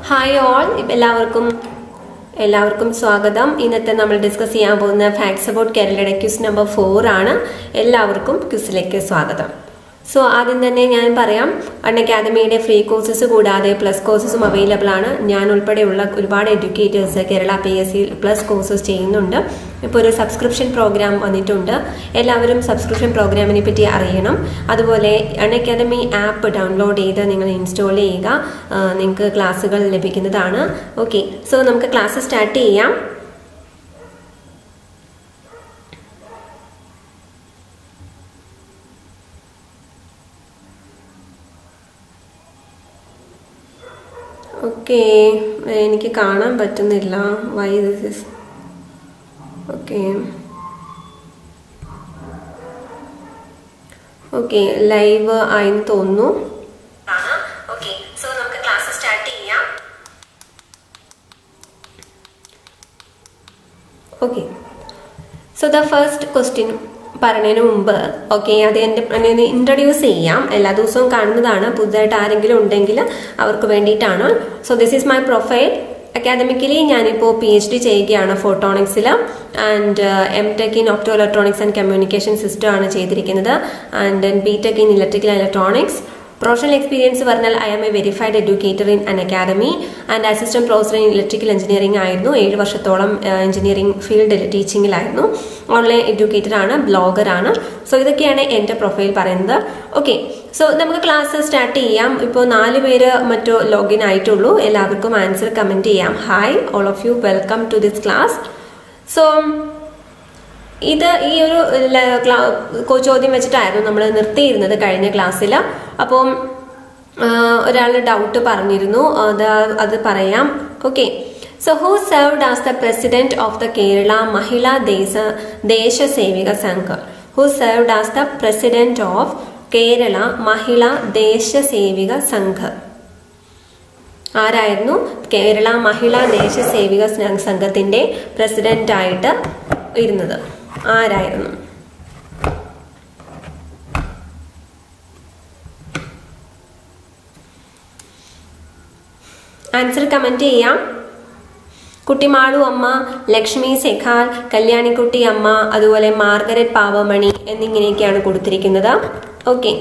Hi all, എല്ലാവർക്കും സ്വാഗതം. ഇന്നത്തെ നമ്മൾ ഡിസ്കസ് ചെയ്യാൻ പോകുന്ന ഫാക്ട്സ് അബൌട്ട് കേരളയുടെ ക്വിസ് നമ്പർ 4 ആണ്. എല്ലാവർക്കും ക്വിസിലേക്ക് സ്വാഗതം. സോ ആദ്യം തന്നെ ഞാൻ പറയാം, അക്കാദമിയുടെ ഫ്രീ കോഴ്സസ് കൂടാതെ പ്ലസ് കോഴ്സസും അവൈലബിൾ ആണ്. ഞാൻ ഉൾപ്പെടെയുള്ള ഒരുപാട് educators Kerala PSC plus courses ചെയ്യുന്നുണ്ട്. ഇപ്പോൾ ഒരു സബ്സ്ക്രിപ്ഷൻ പ്രോഗ്രാം വന്നിട്ടുണ്ട്. എല്ലാവരും സബ്സ്ക്രിപ്ഷൻ പ്രോഗ്രാമിനെ പറ്റി അറിയണം. അതുപോലെ അക്കാദമി ആപ്പ് ഡൗൺലോഡ് ചെയ്ത് നിങ്ങൾ ഇൻസ്റ്റാൾ ചെയ്യുക. നിങ്ങൾക്ക് ക്ലാസ്സുകൾ ലഭിക്കുന്നതാണ്. ഓക്കെ, സോ നമുക്ക് ക്ലാസ് സ്റ്റാർട്ട് ചെയ്യാം. ഓക്കെ, എനിക്ക് കാണാൻ പറ്റുന്നില്ല. Why this is okay. Okay, live ആയെന്ന് തോന്നുന്നു. ഓക്കെ, സോ നമുക്ക് ക്ലാസ് സ്റ്റാർട്ട് ചെയ്യാം. Okay, so the first question പറയുന്നതിന് മുമ്പ് അത് എന്നെ ഇൻട്രൊഡ്യൂസ് ചെയ്യാം. എല്ലാ ദിവസവും കാണുന്നതാണ്. പുതുതായിട്ട് ആരെങ്കിലും ഉണ്ടെങ്കിൽ അവർക്ക് വേണ്ടിയിട്ടാണ്. So this is my profile. Academically ഞാനിപ്പോൾ PhD ചെയ്യുകയാണ് ഫോട്ടോണിക്സിൽ and M.Tech in opto electronics and communication system ആണ് ചെയ്തിരിക്കുന്നത്. And B.Tech in electrical electronics. Professional experience പറഞ്ഞാൽ I am a verified educator in Unacademy and assistant professor in electrical engineering ആയിരുന്നു. 7 വർഷത്തോളം engineering ഫീൽഡിൽ ടീച്ചിങ്ങിലായിരുന്നു. Online educator ആണ്, blogger ആണ്. So ഇതൊക്കെയാണ് എൻ്റെ പ്രൊഫൈൽ പറയുന്നത്. ഓക്കെ, സോ നമുക്ക് ക്ലാസ് സ്റ്റാർട്ട് ചെയ്യാം. ഇപ്പോൾ 4 പേര് മറ്റോ ലോഗിൻ ആയിട്ടുള്ളൂ. എല്ലാവർക്കും ആൻസർ കമൻറ്റ് ചെയ്യാം. Hi all of you, welcome to this class. So ഇത് ഈ ഒരു ചോദ്യം വെച്ചിട്ടായിരുന്നു നമ്മൾ നിർത്തിയിരുന്നത് കഴിഞ്ഞ ക്ലാസ്സിൽ. അപ്പം ഒരാൾ ഡൗട്ട് പറഞ്ഞിരുന്നു, അത് പറയാം. Okay, so who served as the president of the Kerala Mahila Desasevika Sangh? Who served as the president of Kerala Mahila Desasevika Sangh? ആരായിരുന്നു കേരള മഹിളാ ദേശസേവിക സംഘത്തിന്റെ പ്രസിഡന്റ് ആയിട്ട് ഇരുന്നത്? ആരായിരുന്നു? ആൻസർ കമന്റ് ചെയ്യാം. കുട്ടിമാളു അമ്മ, ലക്ഷ്മി സെഖാൽ, കല്യാണിക്കുട്ടി അമ്മ, അതുപോലെ മാർഗരറ്റ് പാവമണി എന്നിങ്ങനെയൊക്കെയാണ് കൊടുത്തിരിക്കുന്നത്. ഓക്കെ,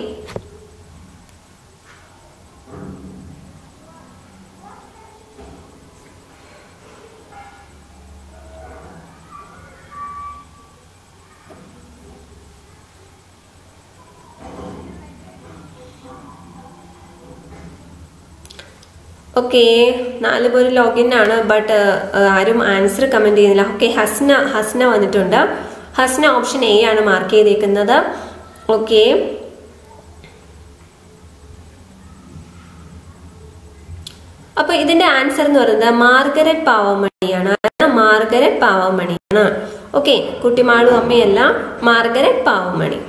ഓക്കെ, 4 പേര് ലോഗിൻ ആണ്. ബട്ട് ആരും ആൻസർ കമന്റ് ചെയ്യുന്നില്ല. ഓക്കെ, ഹസ്ന വന്നിട്ടുണ്ട്. ഹസ്ന ഓപ്ഷൻ A ആണ് മാർക്ക് ചെയ്തേക്കുന്നത്. ഓക്കെ, അപ്പൊ ഇതിന്റെ ആൻസർ എന്ന് പറയുന്നത് മാർഗരറ്റ് പാവമണിയാണ്. മാർഗരറ്റ് പാവമണിയാണ്. ഓക്കെ, കുട്ടിമാളു അമ്മയല്ല, Margaret Pavamani.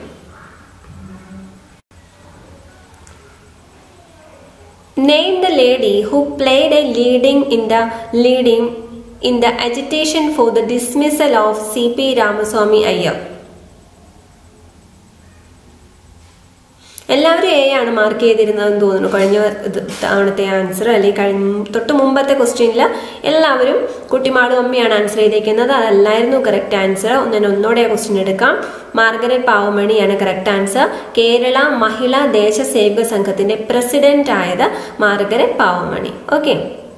Name the lady who played a leading in the agitation for the dismissal of C.P. Ramaswamy Iyer. എല്ലാവരും A ആണ് മാർക്ക് ചെയ്തിരുന്നതെന്ന് തോന്നുന്നു. കഴിഞ്ഞ തവണത്തെ ആൻസർ അല്ലെങ്കിൽ തൊട്ട് മുമ്പത്തെ ക്വസ്റ്റ്യനിൽ എല്ലാവരും കുട്ടിമാളു അമ്മയാണ് ആൻസർ ചെയ്തേക്കുന്നത്. അതല്ലായിരുന്നു കറക്റ്റ് ആൻസർ. ഞാൻ ഒന്നോടെ ക്വസ്റ്റ്യൻ എടുക്കാം. മാർഗരറ്റ് പാവമണിയാണ് കറക്റ്റ് ആൻസർ. കേരള മഹിളാ ദേശസേവിക സംഘത്തിന്റെ പ്രസിഡന്റ് ആയത് മാർഗരറ്റ് പാവമണി. ഓക്കെ,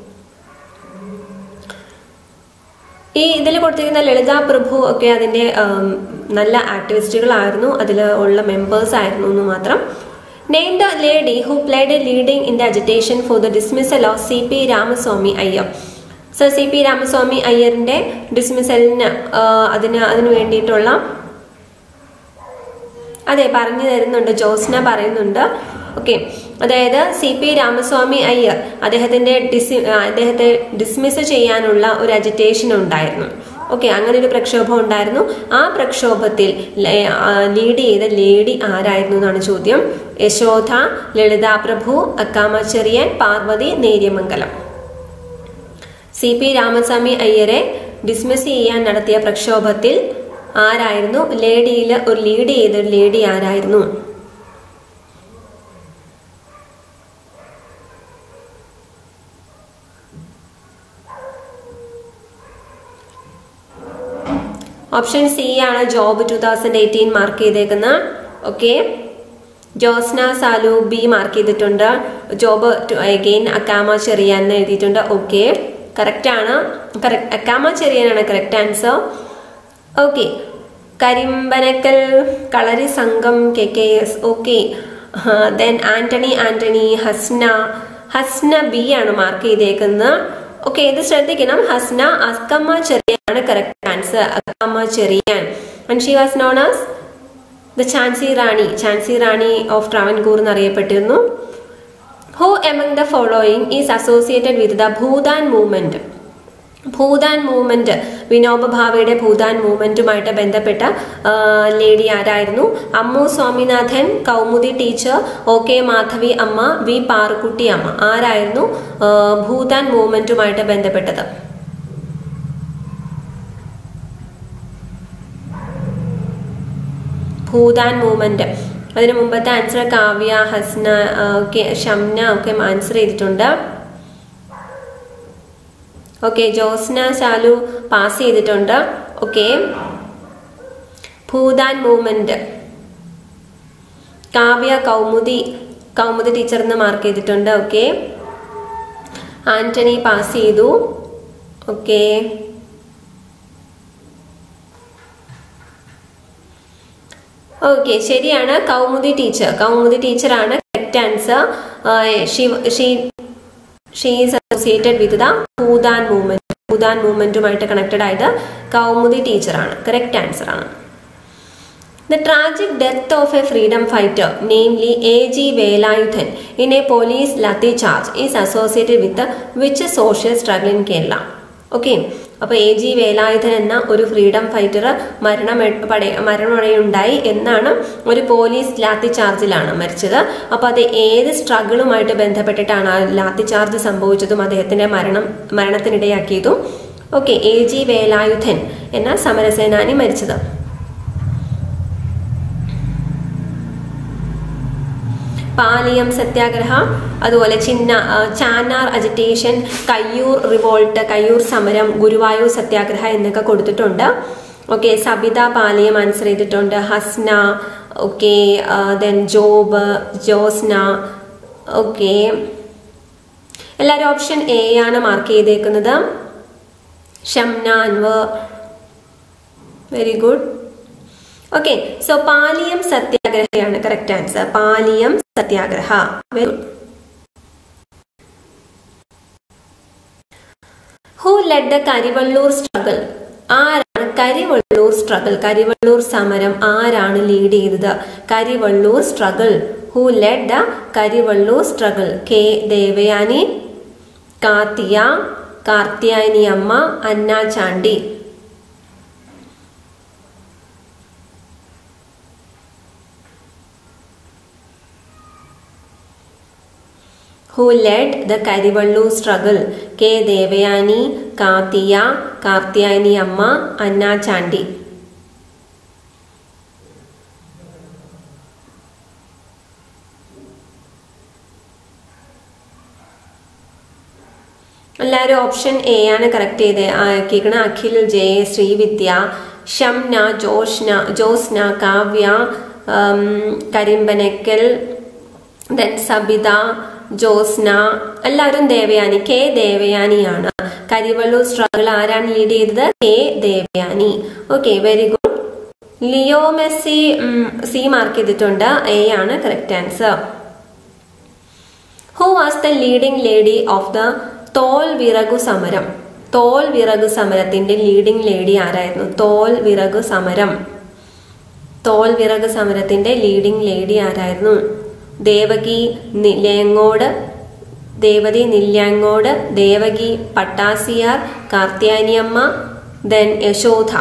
ഈ ഇതിൽ കൊടുത്തിരിക്കുന്ന ലളിത പ്രഭു ഒക്കെ അതിന്റെ നല്ല ആക്ടിവിസ്റ്റുകളായിരുന്നു, അതിൽ ഉള്ള മെമ്പേഴ്സ് ആയിരുന്നു എന്ന് മാത്രം. Name the lady who played a leading in the agitation for the dismissal of C.P. Ramaswami Iyer. So C.P. Ramaswami അയ്യറിന്റെ ഡിസ്മിസലിന് അതിനു വേണ്ടിയിട്ടുള്ള അതെ പറഞ്ഞു തരുന്നുണ്ട്. ജോസ്ന പറയുന്നുണ്ട്. ഓക്കെ, അതായത് C.P. രാമസ്വാമി അയ്യർ അദ്ദേഹത്തെ ഡിസ്മിസ് ചെയ്യാനുള്ള ഒരു അജിറ്റേഷൻ ഉണ്ടായിരുന്നു. ഓക്കെ, അങ്ങനെ ഒരു പ്രക്ഷോഭം ഉണ്ടായിരുന്നു. ആ പ്രക്ഷോഭത്തിൽ ലീഡ് ചെയ്ത ലേഡി ആരായിരുന്നു എന്നാണ് ചോദ്യം. യശോധ, ലളിത പ്രഭു, അക്കാമ ചെറിയൻ, പാർവതി, നേര്യമംഗലം. C.P. രാമസ്വാമി അയ്യരെ ഡിസ്മിസ് ചെയ്യാൻ നടത്തിയ പ്രക്ഷോഭത്തിൽ ആരായിരുന്നു ലീഡ് ചെയ്ത ലേഡി ആരായിരുന്നു? ഓപ്ഷൻ സി ആണ് ജോബ് 2018 മാർക്ക് ചെയ്തേക്കുന്നത്. Okay, Josna Salu B mark ചെയ്തിട്ടുണ്ട്. ജോബ് അഗെയിൻ അക്കാമ ചെറിയാൻ എന്ന് എഴുതിയിട്ടുണ്ട്. ഓക്കെ, കറക്റ്റ് ആണ്. അക്കാമ ചെറിയാനാണ് correct answer. Okay, Karimpanakkal Kalari Sangham KKS. Okay, then Antony Hasna B ആണ് മാർക്ക് ചെയ്തേക്കുന്നത്. ഓക്കെ, ഇത് ശ്രദ്ധിക്കണം. ഹസ്ന അക്കമ്മ ചെറിയാണ് correct answer. Akkamma Cherian. And she was known as the Jhansi Rani of Travancore എന്നറിയപ്പെട്ടിരുന്നു. Who among the following is associated with the Bhoodan movement? Bhoodan movement, Vinoba ഭാവയുടെ ഭൂദാൻ മൂവ്മെന്റുമായിട്ട് ബന്ധപ്പെട്ട ലേഡി ആരായിരുന്നു? Ammu Swaminathan, Kaumudi teacher, OK Madhavi Amma, V Parukutty Amma. ആരായിരുന്നു ഭൂദാൻ മൂവ്മെന്റുമായിട്ട് ബന്ധപ്പെട്ടത്? ഭൂദാൻ മൂവ്മെന്റ്. അതിന് മുമ്പത്തെ ആൻസർ കാവ്യ, ഹസ്ന, ഓക്കെ, ഷംന ഒക്കെ ആൻസർ ചെയ്തിട്ടുണ്ട്. ഓക്കെ, ജോസ്ന ശാലു പാസ് ചെയ്തിട്ടുണ്ട്. Okay, Bhoodan movement Kavya Kaumudi teacher എന്ന് മാർക്ക് ചെയ്തിട്ടുണ്ട്. ഓക്കെ, ആന്റണി പാസ് ചെയ്തു. ഓക്കെ, ഓക്കെ, ശരിയാണ്. കൗമുദി ടീച്ചറാണ് correct answer. She is associated with the Bhoodan മൂവ്മെന്റുമായിട്ട് കണക്റ്റഡ് ആയിട്ട് കൗമുദി ടീച്ചറാണ് കറക്റ്റ് ആൻസർ ആണ്. The tragic death of a freedom fighter, namely A.G. Velayuthan, in a police lathi charge is associated with which social struggle in Kerala? Okay, അപ്പോൾ A.G. Velayudhan എന്ന ഒരു freedom fighter മരണമടയുണ്ടായി എന്നാണ്. ഒരു police lathi ചാർജിലാണ് മരിച്ചത്. അപ്പോൾ അത് ഏത് സ്ട്രഗിളുമായിട്ട് ബന്ധപ്പെട്ടിട്ടാണ് ആ ലാത്തി ചാർജ് സംഭവിച്ചതും അദ്ദേഹത്തിന്റെ മരണത്തിനിടയാക്കിയതും? Okay, A.G. വേലായുധൻ എന്ന സമരസേനാനി മരിച്ചത്. പാലിയം സത്യാഗ്രഹ, അതുപോലെ ചാന്നാർ അജിറ്റേഷൻ, കയ്യൂർ റിവോൾട്ട്, കയ്യൂർ സമരം, ഗുരുവായൂർ സത്യാഗ്രഹ എന്നൊക്കെ കൊടുത്തിട്ടുണ്ട്. ഓക്കെ, സബിത പാലിയം ആൻസർ ചെയ്തിട്ടുണ്ട്. Hasna, okay, then Job, Josna. Okay, എല്ലാവരും ഓപ്ഷൻ എ ആണ് മാർക്ക് ചെയ്തേക്കുന്നത്. Shamna Anwar, very good. Okay, so Paliyam സത്യാഗ്രഹയാണ് correct answer. Paliyam satyagraha. Very good. Who led the Karivellur struggle? ആരാണ് കരിവള്ളൂർ സ്ട്രഗിൾ, കരിവള്ളൂർ സമരം ആരാണ് ലീഡ് ചെയ്തത്? Karivellur struggle, who led the Karivellur struggle? K Devayani, Karthiyayani Amma, Anna Chandy. Who led the Karivallur struggle? K. Devayani, Kartiyayani Amma, Anna Chandi. എല്ലാവരും option A ആണ് correct ചെയ്തേക്കണം. Akhil, J, Sreevidya, Shamna, Josna, Kavya, Karimpanakkal, then Sabitha, Josna, എല്ലാവരും Devayani. K ദേവയാനിയാണ്. Karivellur struggle ആരാണ് ലീഡ് ചെയ്തത്? K Devayani. Okay, very good. Leo Messi C mark ചെയ്തിട്ടുണ്ട്. A ആണ് correct answer. Who was the leading lady of the Thol Viraku സമരം? തോൽ വിറകു സമരത്തിന്റെ ലീഡിംഗ് ലേഡി ആരായിരുന്നു? തോൽ വിറക് സമരത്തിന്റെ ലീഡിംഗ് ലേഡി ആരായിരുന്നു? Devaki Nilayangode, Devaki Pattasiyar, Karthyayaniamma, then Yashodha.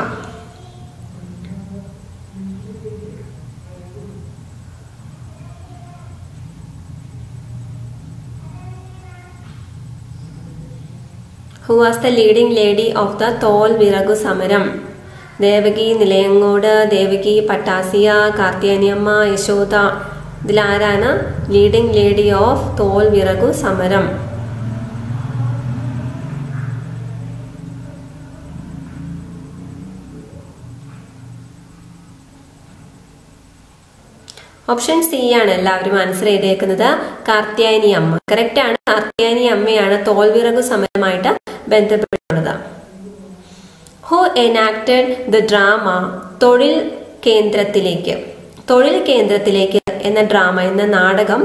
Who was the leading lady of the Thol Viraku Samaram? Devaki Nilayangode, Devaki Pattasiya, Karthyayaniamma, Yashodha. ഇതിലാരാണ് leading lady of Thol Viraku സമരം? ഓപ്ഷൻ സി ആണ് എല്ലാവരും ആൻസർ ചെയ്തേക്കുന്നത്. കാർത്യായനി അമ്മ കറക്റ്റ് ആണ്. കാർത്യായനി അമ്മയാണ് തോൽവിറകു സമരമായിട്ട് ബന്ധപ്പെട്ടുള്ളത്. Who enacted the drama Thozhil കേന്ദ്രത്തിലേക്ക്? തൊഴിൽ കേന്ദ്രത്തിലേക്ക് എന്ന ഡ്രാമ എന്ന നാടകം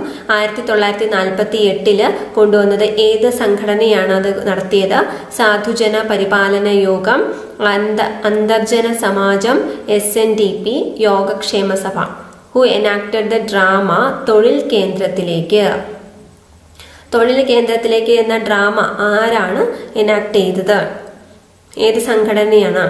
1948 കൊണ്ടുവന്നത് ഏത് സംഘടനയാണ് അത് നടത്തിയത്? സാധുജന പരിപാലന യോഗം, അന്തർജന സമാജം, SNDP, യോഗക്ഷേമ സഭ. Who enacted the drama Thozhil കേന്ദ്രത്തിലേക്ക്? തൊഴിൽ കേന്ദ്രത്തിലേക്ക് എന്ന ഡ്രാമ ആരാണ് എനാക്ട് ചെയ്തത്? ഏത് സംഘടനയാണ്?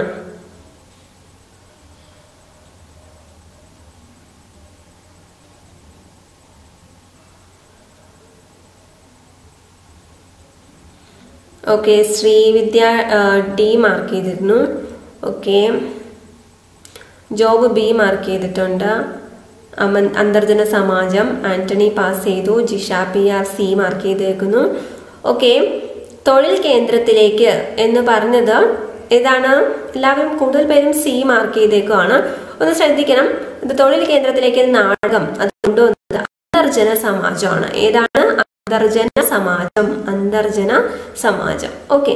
ഓക്കെ, ശ്രീവിദ്യ D മാർക്ക് ചെയ്തിരുന്നു. ഓക്കെ, ജോബ് B മാർക്ക് ചെയ്തിട്ടുണ്ട്. അന്തർജന സമാജം ആന്റണി പാസ് ചെയ്തു. ജിഷ PR C മാർക്ക് ചെയ്തേക്കുന്നു. ഓക്കെ, തൊഴിൽ കേന്ദ്രത്തിലേക്ക് എന്ന് പറഞ്ഞത് ഏതാണ്? എല്ലാവരും കൂടുതൽ പേരും C മാർക്ക് ചെയ്തേക്കുവാണ്. ഒന്ന് ശ്രദ്ധിക്കണം, ഇത് തൊഴിൽ കേന്ദ്രത്തിലേക്ക് നാടകം അത് കൊണ്ടുവന്നത് അന്തർജന സമാജമാണ്. ഏതാണ്? Antharjana Samajam. Antharjana Samajam. Okay.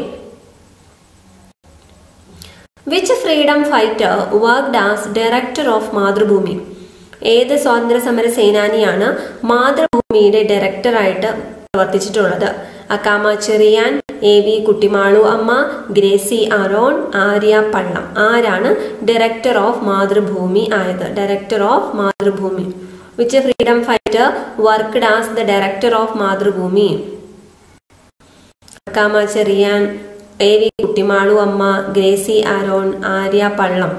Which freedom fighter worked as director of Mathrubhumi? ഏത് സ്വാതന്ത്ര്യ സമര സേനാനിയാണ് മാതൃഭൂമിയുടെ ഡയറക്ടറായിട്ട് പ്രവർത്തിച്ചിട്ടുള്ളത്? Akkamma Cherian, AV Kuttimalu Amma, Gracy Aaron, Arya പള്ളം. ആരാണ് ഡയറക്ടർ ഓഫ് മാതൃഭൂമി ആയത്? Director of Mathrubhumi. Which freedom fighter worked as the director of Mathrubhumi? Akkamma Cherian, AV Kuttimalu Amma, Gracy Aaron, Arya Pallam.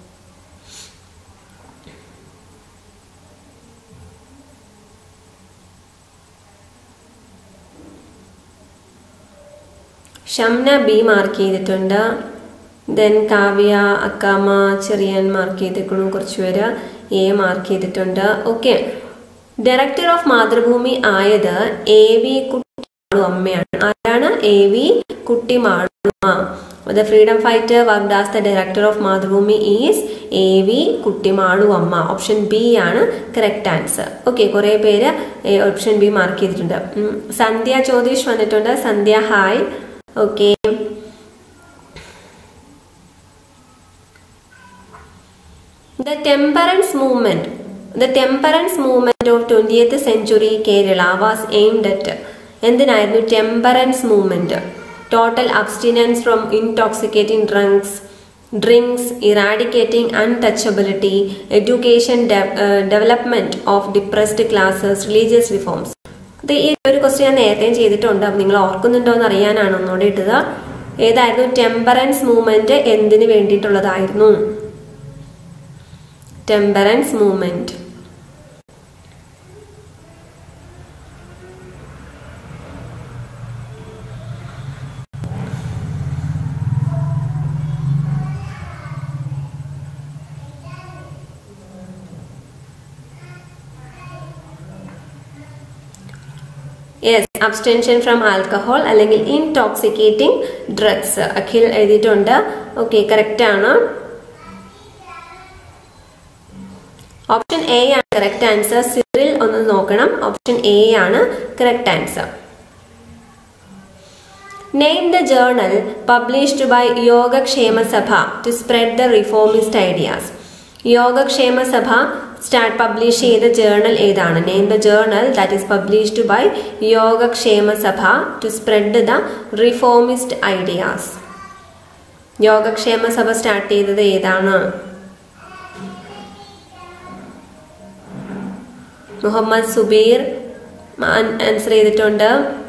Shamna B mark ചെയ്തിട്ടുണ്ട്. ദെൻ കാവ്യ, അക്കാമ ചെറിയാൻ മാർക്ക് ചെയ്തിരിക്കുന്നു. കുറച്ചുപേര് A മാർക്ക് ചെയ്തിട്ടുണ്ട്. ഓക്കെ, ഡയറക്ടർ ഓഫ് മാതൃഭൂമി ആയത് AV കുട്ടിമാളു അമ്മയാണ്. ആരാണ്? AV കുട്ടിമാളു അമ്മ. The freedom fighter worked as the director of Mathrubhumi is AV Kuttimalu Amma. Option B ആണ് correct answer. Okay, കുറെ പേര് ഓപ്ഷൻ B മാർക്ക് ചെയ്തിട്ടുണ്ട്. സന്ധ്യ ജ്യോതിഷ് വന്നിട്ടുണ്ട്. Sandhya hi. Okay, The temperance movement of 20th century Kerala was aimed at എന്തിനായിരുന്നു temperance movement? Total abstinence from intoxicating drinks, eradicating untouchability, education, development of depressed classes, religious reforms. ഇത് ഈ ഒരു question ഞാൻ നേരത്തെയും ചെയ്തിട്ടുണ്ട്. നിങ്ങൾ ഓർക്കുന്നുണ്ടോ എന്ന് അറിയാനാണ് ഒന്നുകൂടെ ഇട്ടത്. ഏതായിരുന്നു ടെമ്പറൻസ് മൂവ്മെന്റ്? എന്തിനു വേണ്ടിയിട്ടുള്ളതായിരുന്നു temperance movement? Yes, abstention from alcohol അല്ലെങ്കിൽ ഇൻടോക്സിക്കേറ്റിംഗ് ഡ്രഗ്സ്. അഖിൽ എഴുതിയിട്ടുണ്ട്. ഓക്കെ, കറക്റ്റ് ആണ്. ഓപ്ഷൻ എ ആണ് കറക്റ്റ് ആൻസർ. സിറിൽ ഒന്ന് നോക്കണം. ഓപ്ഷൻ എ ആണ് correct answer. Name the journal published by Yogakshema Sabha to spread the reformist ideas. Yogakshema Sabha publish ചെയ്ത ജേർണൽ ഏതാണ്? Name the journal that is published by Yogakshema Sabha to spread the reformist ideas. Yogakshema Sabha start ചെയ്തത് ഏതാണ്? Muhammad Subeer answer ചെയ്തിട്ടുണ്ട്.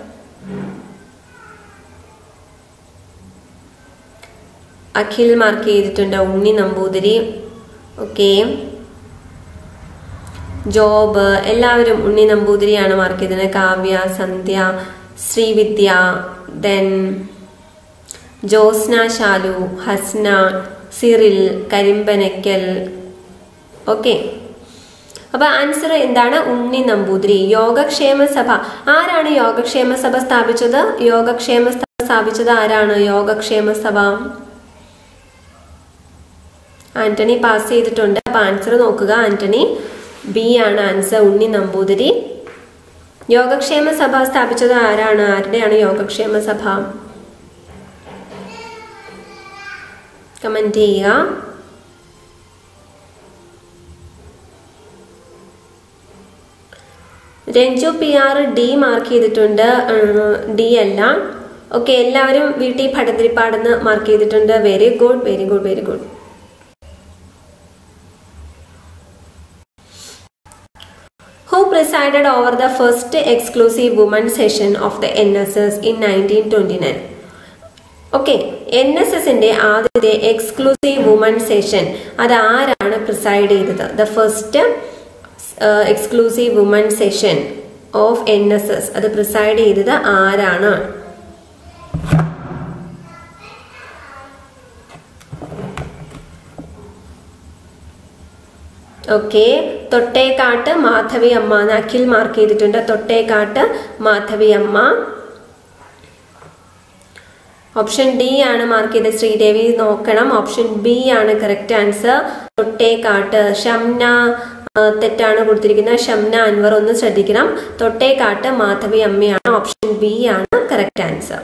Akhil mark ചെയ്തിട്ടുണ്ട്. ഉണ്ണി Namboothiri. Okay, job എല്ലാവരും ഉണ്ണി നമ്പൂതിരിയാണ് mark ചെയ്തത്. Kavya, Sandhya, Sreevidya, then Josna, Shalu, Hasna, Cyril, Karimpanakkal. Okay, അപ്പൊ ആൻസർ എന്താണ്? ഉണ്ണി നമ്പൂതിരി. യോഗക്ഷേമ സഭ ആരാണ് യോഗക്ഷേമ സഭ സ്ഥാപിച്ചത്? യോഗക്ഷേമ സഭ സ്ഥാപിച്ചത് ആരാണ്? യോഗക്ഷേമ സഭ ആന്റണി പാസ് ചെയ്തിട്ടുണ്ട്. അപ്പൊ ആൻസർ നോക്കുക. ആന്റണി ബി ആണ് ആൻസർ, ഉണ്ണി നമ്പൂതിരി. യോഗക്ഷേമ സഭ സ്ഥാപിച്ചത് ആരാണ്? ആരുടെയാണ് യോഗക്ഷേമ സഭ? കമന്റ് ചെയ്യുക. രഞ്ജു PR ഡി മാർക്ക് ചെയ്തിട്ടുണ്ട്. ഡി അല്ല. ഓക്കെ, എല്ലാവരും വീട്ടിൽ ഭടതിരിപ്പാടെന്ന് മാർക്ക് ചെയ്തിട്ടുണ്ട്. Very good, very good, very good. Who presided over the first exclusive women session of the NSS in 1929? Okay, NSSന്റെ ആദ്യത്തെ എക്സ്ക്ലൂസീവ് വുമൺ സെഷൻ അത് ആരാണ് പ്രിസൈഡ് ചെയ്തത്? The first exclusive woman session of NSS അത് പ്രിസൈഡ് ചെയ്തത് ആരാണ്? Okay, തൊട്ടേക്കാട്ട് Madhavi അമ്മ. Akhil mark ചെയ്തിട്ടുണ്ട്. തൊട്ടേക്കാട്ട് മാധവി അമ്മ. ഓപ്ഷൻ ഡി ആണ് മാർക്ക് ചെയ്തത്. ശ്രീദേവി നോക്കണം. ഓപ്ഷൻ ബി ആണ് കറക്റ്റ് ആൻസർ, തൊട്ടേക്കാട്ട്. ഷംന തെറ്റാണ് കൊടുത്തിരിക്കുന്നത്. ഷംന അൻവർ ഒന്ന് ശ്രദ്ധിക്കണം. തൊട്ടേക്കാട്ട് മാധവി അമ്മയാണ്. ഓപ്ഷൻ ബി ആണ് correct answer.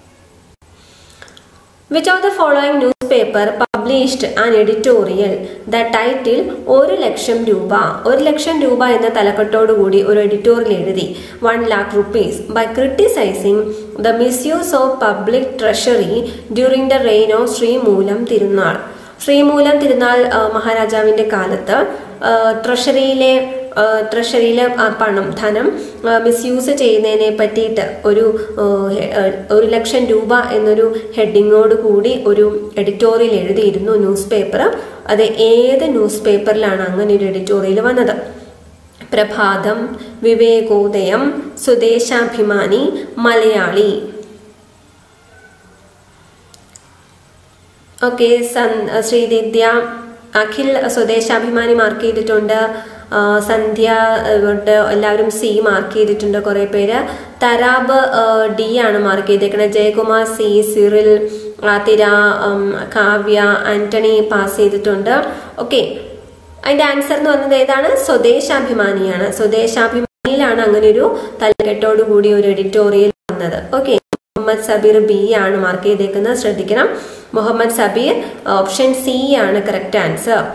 Which of the following newspaper published an editorial the title 1,00,000 രൂപ? 1,00,000 രൂപ എന്ന തലക്കെട്ടോടുകൂടി ഒരു എഡിറ്റോറിയൽ എഴുതി 1 lakh rupees by criticizing the misuse of public treasury during the reign of Sreemoolam Thirunal. Sreemoolam Thirunal മഹാരാജാവിന്റെ കാലത്ത് ട്രഷറിയിലെ പണം ധനം മിസ്യൂസ് ചെയ്യുന്നതിനെ പറ്റിയിട്ട് ഒരു 1,00,000 രൂപ എന്നൊരു ഹെഡിങ്ങോട് കൂടി ഒരു എഡിറ്റോറിയൽ എഴുതിയിരുന്നു ന്യൂസ് പേപ്പർ. അത് ഏത് ന്യൂസ് പേപ്പറിലാണ് അങ്ങനെ ഒരു എഡിറ്റോറിയൽ വന്നത്? പ്രഭാതം, വിവേകോദയം, സ്വദേശാഭിമാനി, മലയാളി. ഓക്കെ, ശ്രീദിദ്യ, അഖിൽ സ്വദേശാഭിമാനി മാർക്ക് ചെയ്തിട്ടുണ്ട്. സന്ധ്യ എല്ലാവരും സി മാർക്ക് ചെയ്തിട്ടുണ്ട്. കുറെ പേര്. തരാബ് ഡി ആണ് മാർക്ക് ചെയ്തേക്കുന്നത്. Jayakumar C, Cyril, Athira, Kavya, Antony pass ചെയ്തിട്ടുണ്ട്. ഓക്കെ, അതിന്റെ ആൻസർ എന്ന് പറയുന്നത് ഏതാണ്? സ്വദേശാഭിമാനിയാണ്. സ്വദേശാഭിമാനിയിലാണ് അങ്ങനെ ഒരു തലക്കെട്ടോടു കൂടി ഒരു എഡിറ്റോറിയൽ വന്നത്. ഓക്കെ, മുഹമ്മദ് സബീർ ബി ആണ് മാർക്ക് ചെയ്തേക്കുന്നത്. ശ്രദ്ധിക്കണം, മുഹമ്മദ് സബീർ. ഓപ്ഷൻ സി ആണ് correct answer.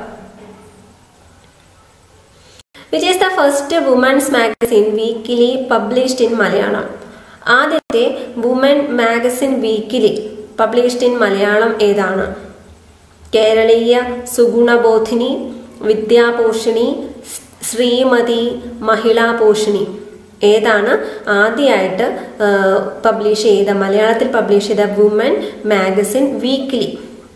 Which is the first women's magazine weekly published in Malayalam? ആദ്യത്തെ woman magazine weekly published in Malayalam ഏതാണ്? കേരളീയ സുഗുണബോധിനി, വിദ്യാപോഷിണി, ശ്രീമതി, മഹിളാപോഷിണി. ഏതാണ് ആദ്യമായിട്ട് പബ്ലിഷ് ചെയ്ത മലയാളത്തിൽ പബ്ലിഷ് ചെയ്ത വുമൻ മാഗസിൻ വീക്കിലി?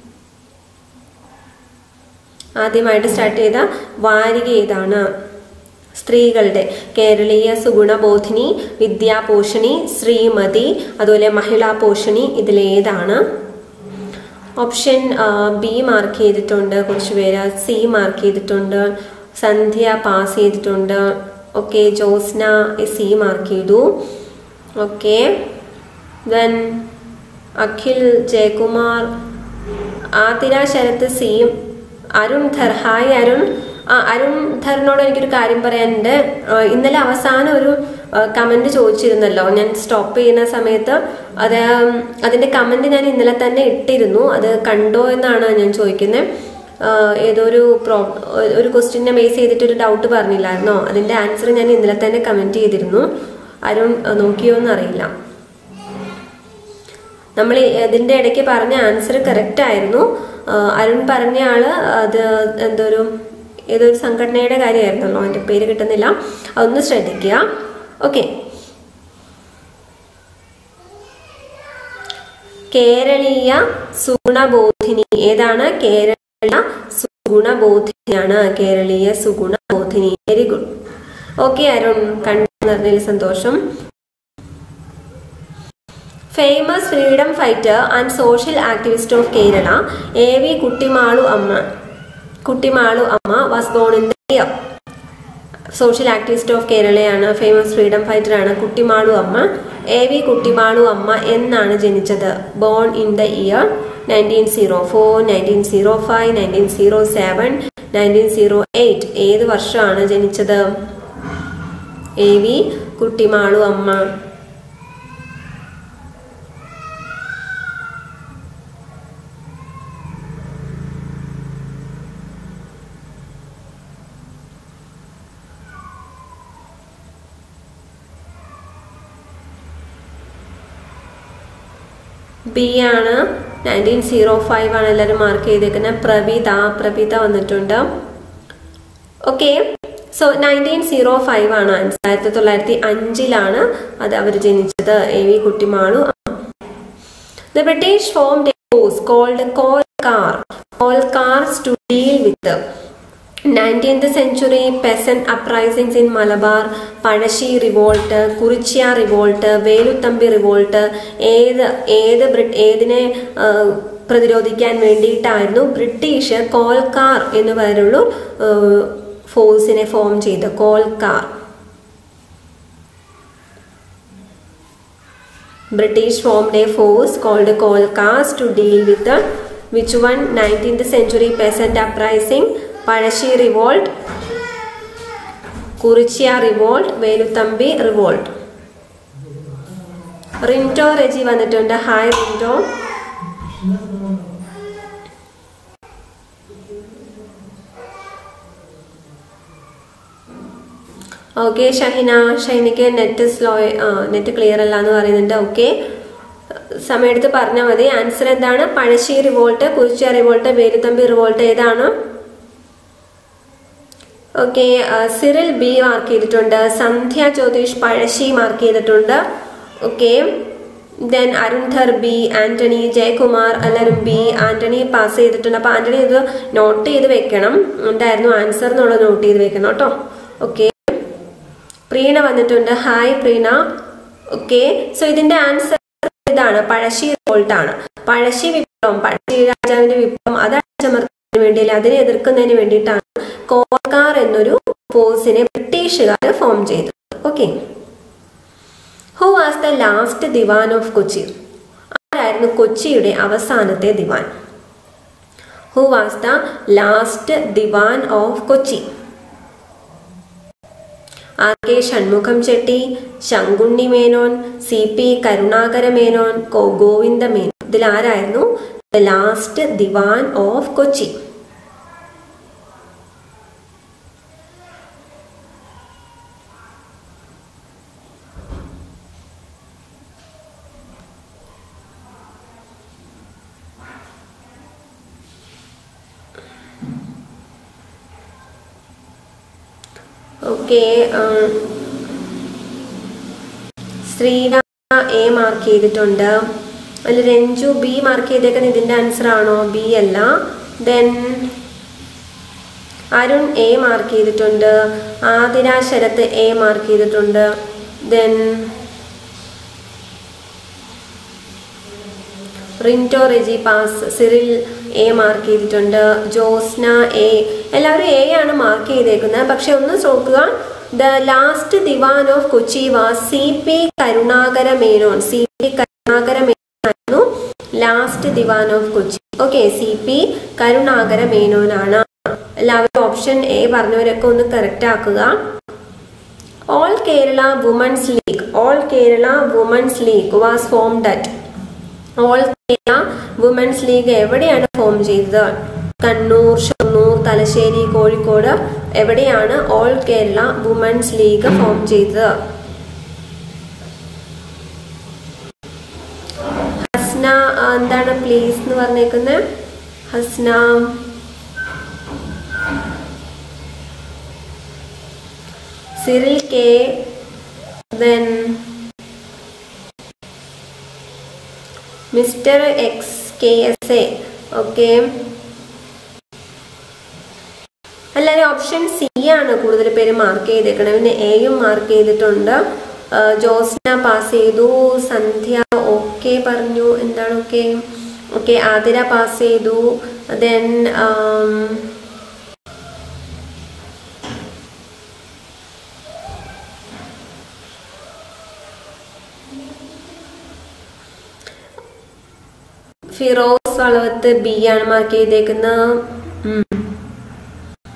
ആദ്യമായിട്ട് സ്റ്റാർട്ട് ചെയ്ത വാരിക ഏതാണ്? സ്ത്രീകളുടെ കേരളീയ സുഗുണബോധിനി, വിദ്യാപോഷിണി, ശ്രീമതി, അതുപോലെ മഹിളാപോഷിണി. ഇതിലേതാണ്? ഓപ്ഷൻ ബി മാർക്ക് ചെയ്തിട്ടുണ്ട് കുറച്ച് പേര്. സി മാർക്ക് ചെയ്തിട്ടുണ്ട്. സന്ധ്യ പാസ് ചെയ്തിട്ടുണ്ട്. ഓക്കെ, ജോസ്ന സി മാർക്ക് ചെയ്തു. Okay, then Akhil, Jayakumar, Athira, Sarath C, Arun Dhar. Hi Arun. Arun ധറിനോട് എനിക്കൊരു കാര്യം പറയാനുണ്ട്. ഇന്നലെ അവസാനം ഒരു കമന്റ് ചോദിച്ചിരുന്നല്ലോ, ഞാൻ സ്റ്റോപ്പ് ചെയ്യുന്ന സമയത്ത്. അതിന്റെ കമന്റ് ഞാൻ ഇന്നലെ തന്നെ ഇട്ടിരുന്നു. അത് കണ്ടോ എന്നാണ് ഞാൻ ചോദിക്കുന്നത്. ഏതോ ഒരു ക്വസ്റ്റ്യനെ ബേസ് ചെയ്തിട്ട് ഒരു ഡൗട്ട് പറഞ്ഞില്ലായിരുന്നോ? അതിന്റെ ആൻസർ ഞാൻ ഇന്നലെ തന്നെ കമന്റ് ചെയ്തിരുന്നു. അരുൺ നോക്കിയോ എന്നറിയില്ല. നമ്മൾ ഇതിന്റെ ഇടയ്ക്ക് പറഞ്ഞ ആൻസർ കറക്റ്റ് ആയിരുന്നു. അരുൺ പറഞ്ഞ ആള് അത് ഏതൊരു സംഘടനയുടെ കാര്യമായിരുന്നല്ലോ, അതിന്റെ പേര് കിട്ടുന്നില്ല. അതൊന്ന് ശ്രദ്ധിക്കുക. ഓക്കെ, കേരളീയ സുഗുണബോധിനി ഏതാണ്? കേരളീയ സുഗുണബോധിനിയാണ്. Keraleeya Sugunabodhini. Very good. Okay Arun, കണ്ടതിൽ സന്തോഷം. Famous freedom fighter and social activist of Kerala A.V. Kuttimalu Amma was born in the year. Social activist of കേരളയാണ്, ഫേമസ് ഫ്രീഡം ഫൈറ്റർ ആണ് കുട്ടിമാളു അമ്മ. A.V. കുട്ടിമാളു അമ്മ എന്നാണ് ജനിച്ചത്? ബോൺ ഇൻ ദ ഇയർ 1904, 1905, 1907, 1908 ഏത് വർഷമാണ് ജനിച്ചത്? AV കുട്ടിമാളു അമ്മ. ബി ആണ്, 1905 ആണ് എല്ലാവരും മാർക്ക് ചെയ്തേക്കുന്നത്. പ്രഭിത വന്നിട്ടുണ്ട്. ഓക്കെ, സോ 1905 ആണ് ആൻസർ. 1905 അത് അവർ ജനിച്ചത്. AV Kuttimalu. The British formed a force called coal cars to deal with the 19th century peasant uprisings in Malabar, Pazhassi revolt, Kurichya revolt, Veluthampi revolt. ഏതിനെ പ്രതിരോധിക്കാൻ വേണ്ടിയിട്ടായിരുന്നു ബ്രിട്ടീഷ് കോൾക്കാർ എന്ന് പറയുന്ന ഫോഴ്സിനെ ഫോം ചെയ്ത കോൾക്കാർ? British formed a force called coal cars to deal with the which one? 19th century peasant uprising, Pazhassi revolt, Kurichya revolt, Veluthampi revolt. Rinto Reji വന്നിട്ടുണ്ട്. Hi Rinto. Okay, ഷൈനിക്ക് നെറ്റ് ക്ലിയർ അല്ല എന്ന് പറയുന്നുണ്ട്. ഓക്കെ, സമയമെടുത്ത് പറഞ്ഞാൽ മതി. ആൻസർ എന്താണ്? Pazhassi revolt, Kurichya revolt, Veluthampi revolt ഏതാണ്? ഓക്കെ, സിറിൽ ബി മാർക്ക് ചെയ്തിട്ടുണ്ട്. സന്ധ്യ ജ്യോതിഷ് പഴശ്ശി മാർക്ക് ചെയ്തിട്ടുണ്ട്. Okay, then Arundhar B, Antony, Jayakumar എല്ലാവരും ബി. ആന്റണി പാസ് ചെയ്തിട്ടുണ്ട്. അപ്പൊ ആന്റണി ഇത് നോട്ട് ചെയ്ത് വെക്കണം. എന്തായിരുന്നു ആൻസർ എന്നുള്ളത് നോട്ട് ചെയ്ത് വെക്കണം കേട്ടോ. ഓക്കെ, പ്രീണ വന്നിട്ടുണ്ട്. ഹായ് പ്രീണ. ഓക്കെ, സോ ഇതിന്റെ ആൻസർ ഇതാണ്, പഴശ്ശി റിവോൾട്ട് ആണ്. പഴശ്ശി വിപ്ലവം, പഴശ്ശി രാജാവിന്റെ വിപ്ലവം അത് അടിച്ചമർത്തുന്നതിന് വേണ്ടിയില്ല, അതിനെ എതിർക്കുന്നതിന് വേണ്ടിയിട്ടാണ് കോൾക്കാർ എന്നൊരു ഫോഴ്സിനെ ബ്രിട്ടീഷുകാർ ഫോം ചെയ്തത്. Okay, who was the last Diwan of Kochi? ആരായിരുന്നു കൊച്ചിയുടെ അവസാനത്തെ Diwan? Who was the last Diwan of Kochi? RK Shanmukham Chetty, Sankunni Menon, CP Karunakara Menon, Govinda Menon. ഇതിൽ ആരായിരുന്നു the last Diwan of Kochi? Okay, Sreera A mark ചെയ്തിട്ടുണ്ട്. അതിൽ രഞ്ജു ബി മാർക്ക് ചെയ്തേക്കുന്നത് ഇതിന്റെ ആൻസർ ആണോ? ബി അല്ല. ദെൻ അരുൺ എ മാർക്ക് ചെയ്തിട്ടുണ്ട്. ആതിര ശരത്ത് എ മാർക്ക് ചെയ്തിട്ടുണ്ട്. Then Rinto Reji pass. Cyril A mark ചെയ്തിട്ടുണ്ട്. ജോസ്ന എ. എല്ലാവരും എ ആണ് മാർക്ക് ചെയ്തേക്കുന്നത്. പക്ഷെ ഒന്ന് നോക്കുക, the last Diwan of Kochi was CP Karunakara Menon. CP Karunakara Menon ആയിരുന്നു last Diwan of Kochi. Okay, CP Karunakara മേനോനാണ്. എല്ലാവരും ഓപ്ഷൻ എ പറഞ്ഞവരൊക്കെ ഒന്ന് കറക്റ്റ് ആക്കുക. All Kerala women's league was formed at. All Kerala women's league എവിടെയാണ് ഫോം ചെയ്തത്? കണ്ണൂർ, ഷൊർണൂർ, തലശ്ശേരി, കോഴിക്കോട്. എവിടെയാണ് all Kerala women's league form ചെയ്തത്? ഹസ്ന എന്താണ് പ്ലീസ് എന്ന് പറഞ്ഞേക്കുന്നത്? Hasna. Cyril K. Then mister XKSA. Okay, എല്ലാവരും ഓപ്ഷൻ സി ആണ് കൂടുതൽ പേര് മാർക്ക് ചെയ്തേക്കണം. പിന്നെ എയും മാർക്ക് ചെയ്തിട്ടുണ്ട്. ജോസ്ന പാസ് ചെയ്തു. സന്ധ്യ ഓക്കെ പറഞ്ഞു. എന്താണ് ഓക്കെ? ഓക്കെ, ആതിര പാസ് ചെയ്തു. ദെൻ ഫിറോസ് വളവത്ത് ബി ആണ് മാർക്ക് ചെയ്തേക്കുന്നത്.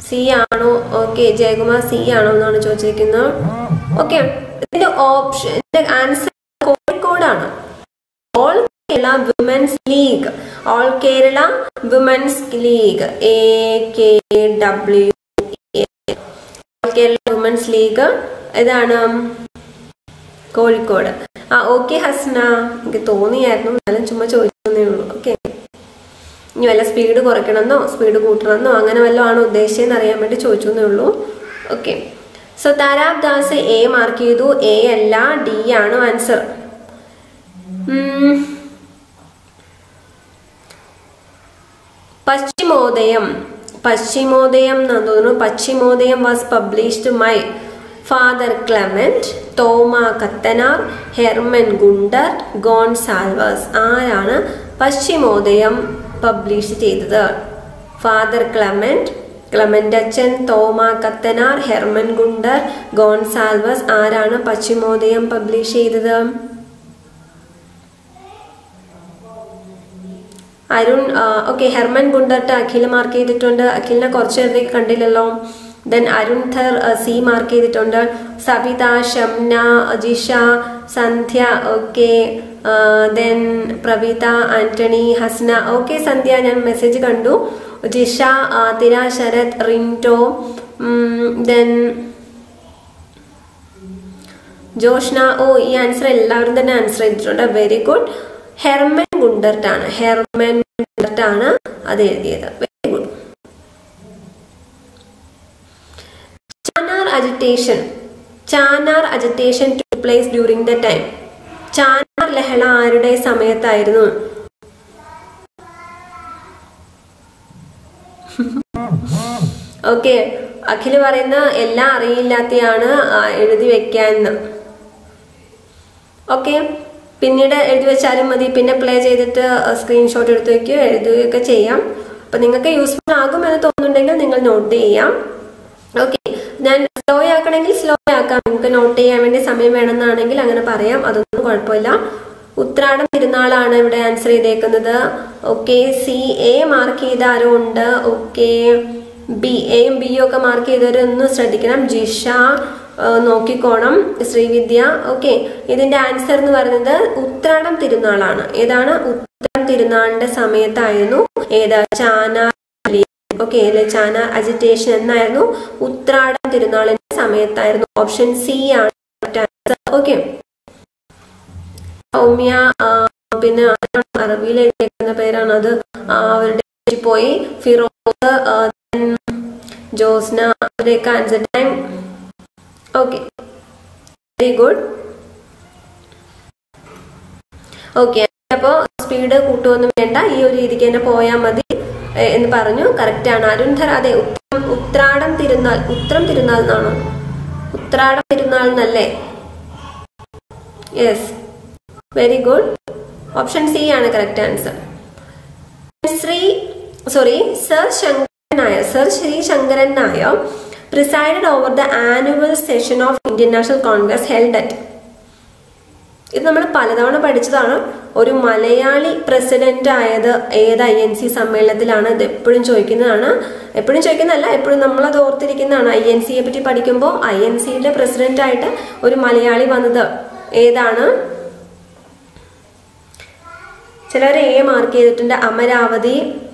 സി ആണോ? ഓക്കെ, ജയകുമാർ സി ആണോ എന്നാണ് ചോദിച്ചിരിക്കുന്നത്. ഓക്കെ, ഇതിന്റെ ഓപ്ഷൻ ആൻസർ കോഴിക്കോടാണ്. All Kerala women's league, all Kerala women's league, AKW, all Kerala women's league ഇതാണ് കോഴിക്കോട്. ഓക്കെ ഹസ്ന, എനിക്ക് തോന്നിയായിരുന്നു, എന്നാലും ചുമ്മാ ചോദിക്കുന്നേ ഉള്ളൂ. ഓക്കെ, ഇനി വല്ല സ്പീഡ് കുറയ്ക്കണമെന്നോ സ്പീഡ് കൂട്ടണമെന്നോ അങ്ങനെ വല്ലതും ആണോ ഉദ്ദേശിച്ചതെന്ന് അറിയാൻ വേണ്ടി ചോദിച്ചെന്നേ ഉള്ളൂ. Okay, so Tarab Das A mark ചെയ്തു. A അല്ല, D ആണ് ആൻസർ. പശ്ചിമോദയം എന്നാണ് തോന്നുന്നു. Paschimodayam was published by father Clement, Thoma Kathanar, Hermann Gundert, Gonsalves. ആരാണ് പശ്ചിമോദയം പബ്ലിഷ് ചെയ്തത്? ഫാദർ ക്ലെമന്റ് അച്ഛൻ, Thoma Kathanar, Hermann Gundert, Gonsalves. ആരാണ് പശ്ചിമോദയം പബ്ലിഷ് ചെയ്തത്? Arun, okay, Hermann Gundert Akhil mark ചെയ്തിട്ടുണ്ട്. അഖിലിനെ കുറച്ച് നേരത്തേക്ക് കണ്ടില്ലല്ലോ. Then Arun Dhar C mark ചെയ്തിട്ടുണ്ട്. Savitha, Shamna, Jisha, Sandhya, okay, then Praveetha, Antony, Hasna. Okay Sandhya, ഞാൻ മെസ്സേജ് കണ്ടു. ജിഷ, തിര, ശരത്, റിൻറ്റോ, ദെൻ ജോഷ്ന. ഈ ആൻസർ എല്ലാവരും തന്നെ ആൻസർ ചെയ്തിട്ടുണ്ട്. Very good. ഹെർമൻ ഗുണ്ടർട്ടാണ് അത് എഴുതിയത്. Very good. Channar agitation took place during the time. Channar ലഹള ആരുടെ സമയത്തായിരുന്നു? ഓക്കെ, അഖില് പറയുന്ന എല്ലാം അറിയില്ലാത്തയാണ് എഴുതി വെക്കാന്ന്. ഓക്കെ, പിന്നീട് എഴുതി വെച്ചാലും മതി. പിന്നെ പ്ലേ ചെയ്തിട്ട് സ്ക്രീൻഷോട്ട് എടുത്ത് വെക്കുകയോ എഴുതുകയൊക്കെ ചെയ്യാം. അപ്പൊ നിങ്ങൾക്ക് യൂസ്ഫുൾ ആകുമെന്ന് തോന്നുന്നുണ്ടെങ്കിൽ നിങ്ങൾ നോട്ട് ചെയ്യാം. ഓക്കെ, ഞാൻ സ്ലോ ആക്കണമെങ്കിൽ സ്ലോ ആക്കാം. നിങ്ങൾക്ക് നോട്ട് ചെയ്യാൻ വേണ്ടി സമയം വേണമെന്നാണെങ്കിൽ അങ്ങനെ പറയാം, അതൊന്നും കുഴപ്പമില്ല. ഉത്രാടം തിരുനാളാണ് ഇവിടെ ആൻസർ ചെയ്തേക്കുന്നത്. ഓക്കെ, A മാർക്ക് ചെയ്ത ആരോ ഉണ്ട്. ഓക്കെ, Aയും Bയും ഒക്കെ മാർക്ക് ചെയ്തവരൊന്ന് ശ്രദ്ധിക്കണം. ജിഷ നോക്കിക്കോണം, ശ്രീവിദ്യ. ഓക്കെ, ഇതിന്റെ ആൻസർ എന്ന് പറയുന്നത് ഉത്രാടം തിരുനാളാണ്. ഏതാണ്? ഉത്രാടം തിരുനാളിന്റെ സമയത്തായിരുന്നു ചാനാർ. ഓക്കെ, അല്ലെ, ചാനാർ അജിറ്റേഷൻ എന്നായിരുന്നു ഉത്രാടം തിരുനാളിന്റെ സമയത്തായിരുന്നു. ഓപ്ഷൻ സി ആണ് ആൻസർ. ഓക്കെ, സൗമ്യ, പിന്നെ അറബിയിൽ എഴുതിയേക്കുന്ന പേരാണ് അത്, അവരുടെ പോയി. ഫിറോസ്, ജോസ്ന, അവരുടെയൊക്കെ answer time. Okay, very good. Okay, അപ്പോ സ്പീഡ് കൂട്ടുമൊന്നും വേണ്ട, ഈ ഒരു രീതിക്ക് തന്നെ പോയാൽ മതി എന്ന് പറഞ്ഞു. കറക്റ്റ് ആണ്. അരുൺധർ, അതെ, ഉത്രാടം തിരുനാൾ എന്നാണോ? ഉത്രാടം തിരുനാൾ എന്നല്ലേ? Yes, very good. Option C ആണ് correct answer. Sir Sree Sankaran Nair presided over the annual session of Indian National Congress held at. ഇത് നമ്മൾ പലതവണ പഠിച്ചതാണ്. ഒരു മലയാളി പ്രസിഡന്റ് ആയത് ഏത് INC സമ്മേളനത്തിലാണ്? ഇത് എപ്പോഴും ചോദിക്കുന്നതാണ്. എപ്പോഴും ചോദിക്കുന്നതല്ല, എപ്പോഴും നമ്മളത് ഓർത്തിരിക്കുന്നതാണ്. INCയെ പറ്റി പഠിക്കുമ്പോൾ INCയുടെ പ്രസിഡന്റ് ആയിട്ട് ഒരു മലയാളി വന്നത് ഏതാണ്? ചിലർ A മാർക്ക് ചെയ്തിട്ടുണ്ട്. അമരാവതി.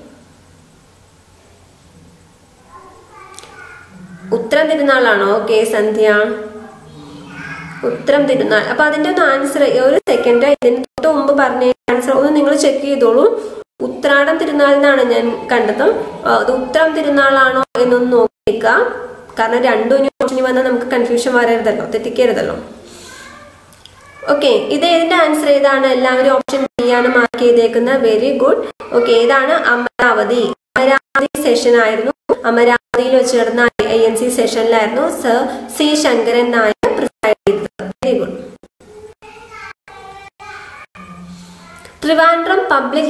ഉത്തരം തിരുനാളാണോ? ഓക്കെ സന്ധ്യ, ഉത്തരം തിരുനാൾ. അപ്പൊ അതിന്റെ ഒന്ന് ആൻസർ, ഒരു സെക്കൻഡ്, ഇതിന് തൊട്ട് മുമ്പ് പറഞ്ഞ ആൻസർ ഒന്ന് നിങ്ങൾ ചെക്ക് ചെയ്തോളൂ. ഉത്രാടം തിരുനാളിനാണ് ഞാൻ കണ്ടത്. അത് ഉത്തരം തിരുനാളാണോ എന്നൊന്ന് നോക്കിയേക്കുക. കാരണം രണ്ടും ഇനി ഓപ്ഷനിൽ വന്നാൽ നമുക്ക് കൺഫ്യൂഷൻ വരരുതല്ലോ, തെറ്റിക്കരുതല്ലോ. ഓക്കെ, ഇത് ഏതിന്റെ ആൻസർ ഏതാണ്? എല്ലാവരും ഓപ്ഷൻ B ആണ് മാർക്ക് ചെയ്തേക്കുന്നത്. Very good. ഓക്കെ, ഏതാണ്? അമരാവതി സെഷൻ ആയിരുന്നു. അമരാവതിയിൽ വെച്ച് നടന്ന INC സെഷനിലായിരുന്നു sir C Sankaran Nair preside ചെയ്തത്. Very good. Trivandrum public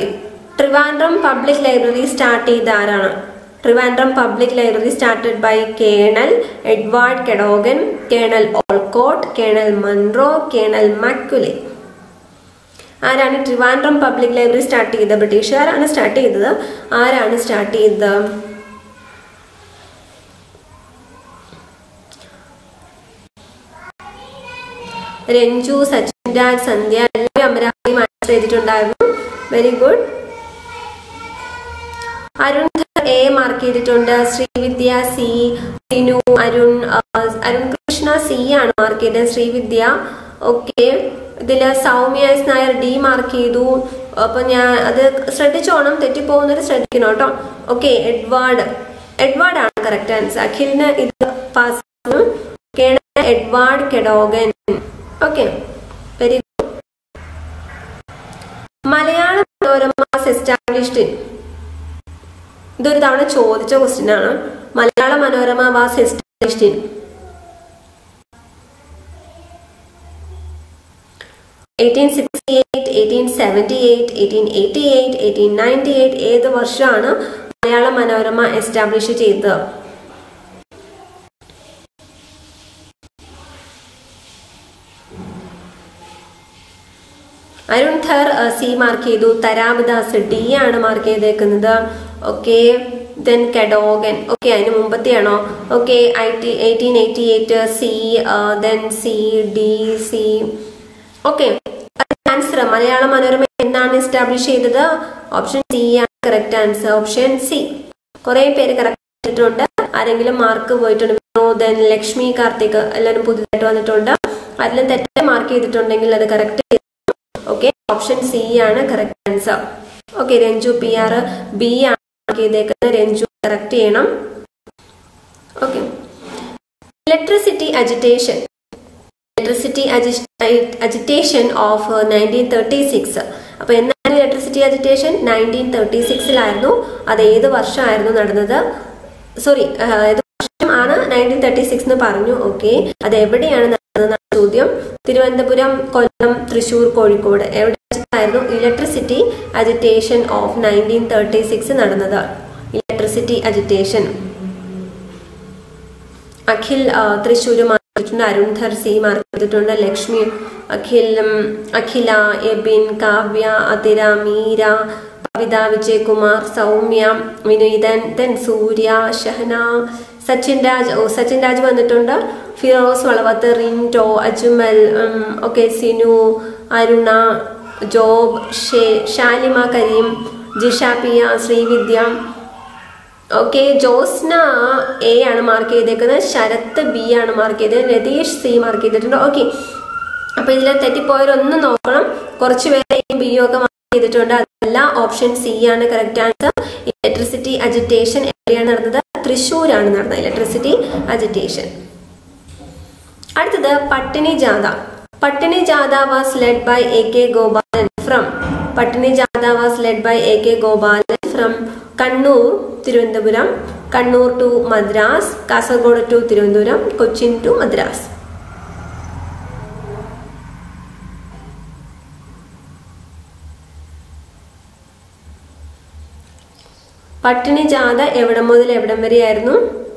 library start ചെയ്ത ആരാണ്? Trivandrum public library started by colonel Edward Cadogan, colonel Olcott, colonel Munro, colonel Macaulay. ആരാണ് ട്രിവാൻഡ്രം പബ്ലിക് ലൈബ്രറി സ്റ്റാർട്ട് ചെയ്തത്? ബ്രിട്ടീഷുകാരാണ് സ്റ്റാർട്ട് ചെയ്തത്. ആരാണ് സ്റ്റാർട്ട് ചെയ്തത്? രഞ്ജു, സച്ചിൻ രാജ്, സന്ധ്യ എല്ലാവരും അമരാവതി ആൻസർ ചെയ്തിട്ടുണ്ടായിരുന്നു. Very good. Arun A mark ചെയ്തിട്ടുണ്ട്. ശ്രീവിദ്യ സി, സിനു, അരുൺ കൃഷ്ണ സി ആണ് മാർക്ക് ചെയ്തത്. ശ്രീവിദ്യ ഓക്കെ. ഇതില് Soumya S Nair D mark ചെയ്തു. അപ്പൊ ഞാൻ അത് ശ്രദ്ധിച്ചോണം, തെറ്റിപ്പോകുന്നത് ശ്രദ്ധിക്കണം കേട്ടോ. ഓക്കെ. എഡ്വാർഡ് ആണ് കറക്റ്റ് ആൻസർ. അഖിലിന് ഇത് pass. Edward Cadogan. Okay, very good. Malayala Manorama established. ഇതൊരു തവണ ചോദിച്ച ക്വസ്റ്റ്യൻ ആണ്. Malayala Manorama was established in 1868, 1878, 1888, 1898. ഏത് വർഷമാണ് മലയാള മനോരമ എസ്റ്റാബ്ലിഷ് ചെയ്തത്? അരുൺ ധർ സി മാർക്ക് ചെയ്തു. തരാബദാസ് ഡി ആണ് മാർക്ക് ചെയ്തേക്കുന്നത്. ഓക്കെ. Then Cadogan. ഓക്കെ, അതിന് മുമ്പത്തെയാണോ? Okay. 1888 C, then C, D, C. Okay. Answer Malayala Manorama എന്നാണ് എസ്റ്റാബ്ലിഷ് ചെയ്തത്? ഓപ്ഷൻ സി ആണ് കറക്റ്റ് ആൻസർ. Option C. കുറെ പേര് കറക്റ്റ് ചെയ്തിട്ടുണ്ട്. ആരെങ്കിലും മാർക്ക് പോയിട്ടുണ്ട്? ദെൻ ലക്ഷ്മി, കാർത്തിക് എല്ലാവരും പുതിയതായിട്ട് വന്നിട്ടുണ്ട്. അതിലും തെറ്റായി മാർക്ക് ചെയ്തിട്ടുണ്ടെങ്കിൽ അത് കറക്റ്റ് ചെയ്തു. ഓക്കെ, ഓപ്ഷൻ സി ആണ് correct answer. Okay. Ranju P R B ആണ് മാർക്ക് ചെയ്തേക്കുന്നത്. രഞ്ജു കറക്റ്റ് ചെയ്യണം. ഓക്കെ. Electricity agitation of 1936. അപ്പൊ എന്നാണ് ഇലക്ട്രിസിറ്റി അജിറ്റേഷൻ? 1936 അത് ഏത് വർഷമായിരുന്നു നടന്നത്? സോറി, ഏത് വർഷമാണ് 1936 എന്ന് പറഞ്ഞു. ഓക്കെ, അത് എവിടെയാണ് നടന്നതെന്നാണ് ചോദ്യം. തിരുവനന്തപുരം, കൊല്ലം, തൃശൂർ, കോഴിക്കോട് എവിടെ വെച്ചിട്ടായിരുന്നു ഇലക്ട്രിസിറ്റി അജിറ്റേഷൻ ഓഫ് 1936 നടന്നത്? Electricity agitation. Akhil Thrissur mark ചെയ്തിട്ടുണ്ട്. അരുൺ ധർ സി മാർക്ക് ചെയ്തിട്ടുണ്ട്. ലക്ഷ്മി, അഖില, എബിൻ, കാവ്യ, അതിര, മീര, കവിത, വിജയകുമാർ, സൗമ്യ, വിനീതൻ, ദെൻ സൂര്യ, ഷഹന, സച്ചിൻ രാജ് വന്നിട്ടുണ്ട്. Firoz Valavath, Rinto, Ajmal, okay, Sinu, Aruna, Job, Shalima Kareem, Jisha Piya, Sreevidya. Okay. Josna A ആണ് മാർക്ക് ചെയ്തേക്കുന്നത്. ശരത്ത് ബി ആണ് മാർക്ക് ചെയ്തത്. രതീഷ് സി മാർക്ക് ചെയ്തിട്ടുണ്ട്. ഓക്കെ, അപ്പൊ ഇതിൽ തെറ്റിപ്പോയവരൊന്നും നോക്കണം. കുറച്ച് പേര് എയും ബിയും ഒക്കെ മാർക്ക് ചെയ്തിട്ടുണ്ട്. അതല്ല, ഓപ്ഷൻ സി ആണ് കറക്റ്റ് ആൻസർ. ഇലക്ട്രിസിറ്റി അജിറ്റേഷൻ എവിടെയാണ് നടന്നത്? തൃശ്ശൂരാണ് നടന്നത് ഇലക്ട്രിസിറ്റി അജിറ്റേഷൻ. അടുത്തത് പട്ടിണി Jatha. Pattini Jatha was led by AK Gopalan from. Pattini Jatha was led by AK Gopalan from Kannur, Thiruvananthapuram, Kannur to Madras, Kasaragod to Thiruvananthapuram, Cochin to Madras. Pattini Jatha എവിടം മുതൽ എവിടം വരെയായിരുന്നു?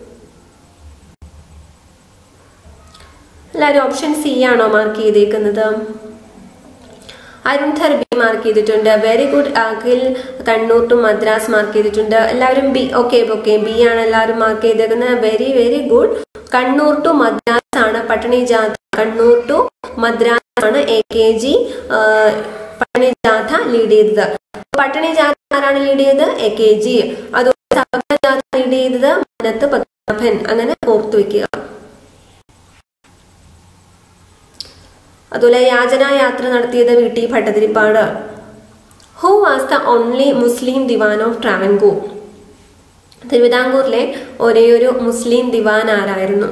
എല്ലാവരും ഓപ്ഷൻ സി ആണോ മാർക്ക് ചെയ്തേക്കുന്നത്? അരുൺ ധർ ബി മാർക്ക് ചെയ്തിട്ടുണ്ട്. Very good. Akhil Kannur to Madras mark ചെയ്തിട്ടുണ്ട്. എല്ലാവരും ബി. ഓക്കെ, ബി ആണ് എല്ലാവരും മാർക്ക് ചെയ്തേക്കുന്നത്. Very very good. Kannur to Madras ആണ് പട്ടിണി ജാഥ. കണ്ണൂർ ടു മദ്രാസ് ആണ് AKG പട്ടിണി ജാഥ ലീഡ് ചെയ്തത്. പട്ടിണി ജാഥ ആരാണ് ലീഡ് ചെയ്തത്? AKG. അതുപോലെ സഹകരണ ജാഥ ലീഡ് ചെയ്തത് മനത്ത് പത്മനാഭൻ. അങ്ങനെ ഓർത്തു വെക്കുക. അതുപോലെ യാചനായാത്ര നടത്തിയത് VT Bhattathiripad. Who was the only Muslim Diwan of Travancore? തിരുവിതാംകൂറിലെ ഒരേയൊരു മുസ്ലിം ദിവാൻ ആരായിരുന്നു?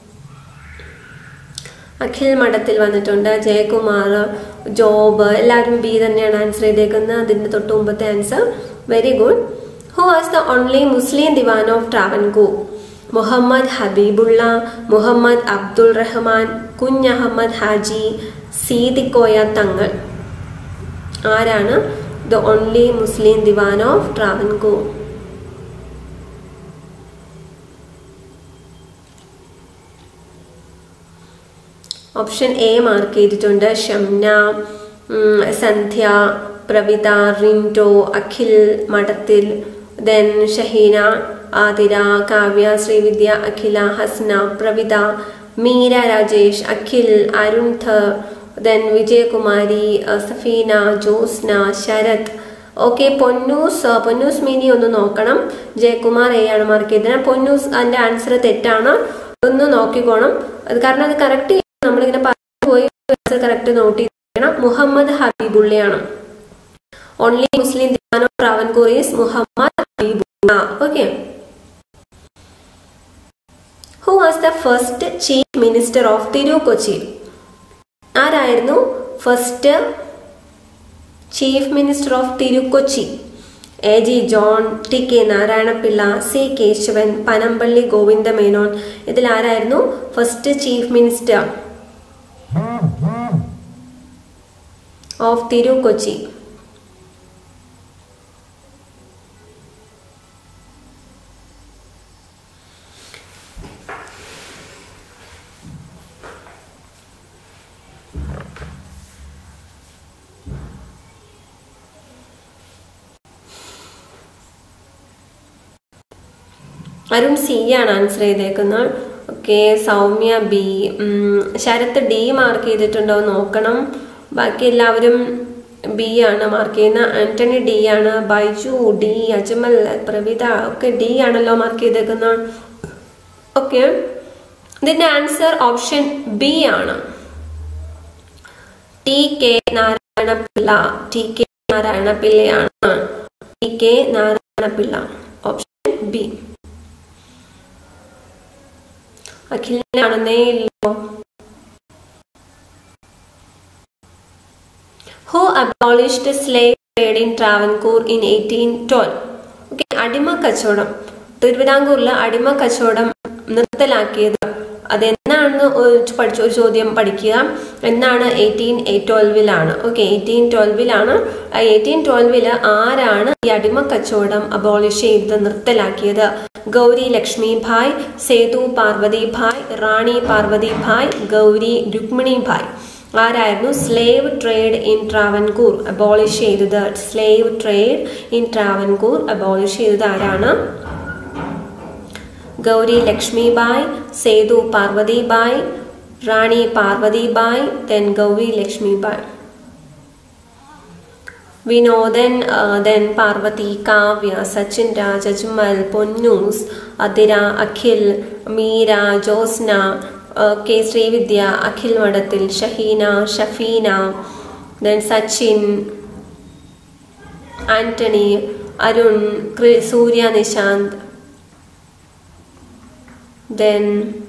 അഖിൽ മഠത്തിൽ വന്നിട്ടുണ്ട്. ജയകുമാർ, ജോബ്, എല്ലാവരും ബി തന്നെയാണ് ആൻസർ ചെയ്തേക്കുന്നത്. അതിന്റെ തൊട്ട് മുമ്പത്തെ answer. Very good. Who was the only Muslim Diwan of Travancore? Muhammad Habibullah, Muhammad Abdul Rahman, Kunjahammed Haji, Seethikoya Thangal. ആരാണ് the only Muslim Diwan of Travancore? Option A mark ചെയ്തിട്ടുണ്ട്. Shamna, Sandhya, Pravitha, Rinto, Akhil Madathil, then Shahina, Athira, Kavya, Sreevidya, Akhila, Hasna, Pravitha, Meera Rajesh, Akhil, Arun Dhar, then Vijayakumari, Safeena, Josna, Sarath. Okay, Ponnus Meeni ഒന്ന് നോക്കണം. ജയകുമാർ എ ആണ് മാർക്ക് ചെയ്തത്. പൊന്നൂസ് അതിന്റെ ആൻസർ തെറ്റാണ്, ഒന്ന് നോക്കിക്കോണം. അത് കാരണം അത് കറക്റ്റ് നമ്മളിങ്ങനെ പറഞ്ഞു പോയി ആൻസർ കറക്റ്റ് നോട്ട് ചെയ്യണം. മുഹമ്മദ് ഹബീബുള്ളയാണ്. Only Muslim Diwan of Travancore is Muhammad Habibullah. Okay. Who was the first chief minister of Thirukochi? ആരായിരുന്നു first chief minister of Thirukochi? A G John, T K Narayanapillai, C Kesavan, Panampilly Govindamenon. ഇതിൽ ആരായിരുന്നു first chief minister of Thirukochi? Arun C ആണ് answer ചെയ്തേക്കുന്നത്. ഓക്കെ, Soumya B, Sarath D mark ചെയ്തിട്ടുണ്ടോ നോക്കണം. ബാക്കി എല്ലാവരും ബി ആണ് മാർക്ക് ചെയ്യുന്നത്. ആന്റണി ഡി ആണ്, ബൈജു ഡി, അജ്മൽ, പ്രവിത ഒക്കെ ഡി ആണല്ലോ മാർക്ക് ചെയ്തേക്കുന്നത്. ഓക്കെ, ഇതിന്റെ ആൻസർ ഓപ്ഷൻ ബി ആണ്. T K Narayanapillai. T K നാരായണപിള്ളയാണ്. T K Narayanapillai, option B. അഖിലിനാണെന്നേ ഇല്ലോ. Who abolished slave trade in Travancore in 1812? Okay, അടിമ കച്ചവടം തിരുവിതാംകൂറിൽ അടിമ കച്ചവടം നിർത്തലാക്കിയത് അതെന്നാണെന്ന് ഒരു ചോദ്യം പഠിക്കുക. എന്നാണ്? 1812 ഓക്കെ, 1812 1812 ആരാണ് ഈ അടിമ കച്ചവടം അബോളിഷ് ചെയ്ത് നിർത്തലാക്കിയത്? ഗൗരി ലക്ഷ്മി ഭായ്, സേതു പാർവതി ഭായ്, റാണി പാർവതി ഭായ്, ഗൗരി രുക്മിണി ഭായ്. ആരായിരുന്നു slave trade in Travancore abolish ചെയ്തത്? Slave trade in Travancore abolish ചെയ്തത് ആരാണ്? Gauri Lakshmi Bai, Sethu Parvathi Bai, Rani Parvathi Bai, then Gauri Lakshmi Bai. Vinodan, then Parvathi, Kavya, Sachin Raj, Ajmal, Ponnus, Athira, Akhil, Meera, Josna, K Sreevidya, Akhil Madathil, Shaheena, Shafeena, then Sachin, Antony, Arun, സൂര്യ, നിശാന്ത്, then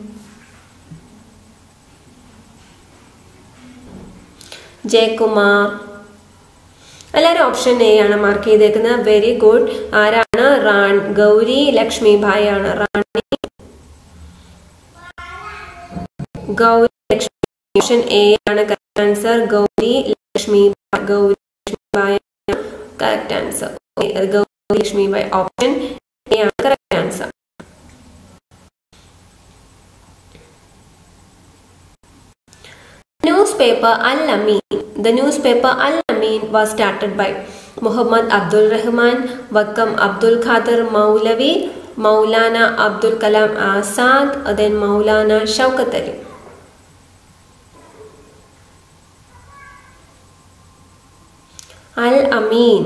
ജയകുമാർ. എല്ലാവരും ഓപ്ഷൻ എ ആണ് മാർക്ക് ചെയ്തേക്കുന്നത്. Very good. ആരാണ്? ഗൗരി ലക്ഷ്മി ഭായ് ആണ്. റാണി ഗൗരി ലക്ഷ്മി, ഓപ്ഷൻ എ ആണ് correct answer. Gauri Lakshmi Bai correct answer. Gauri Lakshmi Bai, option A ആണ് correct answer. Newspaper Al-Amin. The newspaper Al-Amin was started by Muhammad Abdul Rahman, Wakam Abdul Khadir Maulavi, Maulana Abdul Kalam Azad, then Maulana Shaukat Ali. Al-Amin.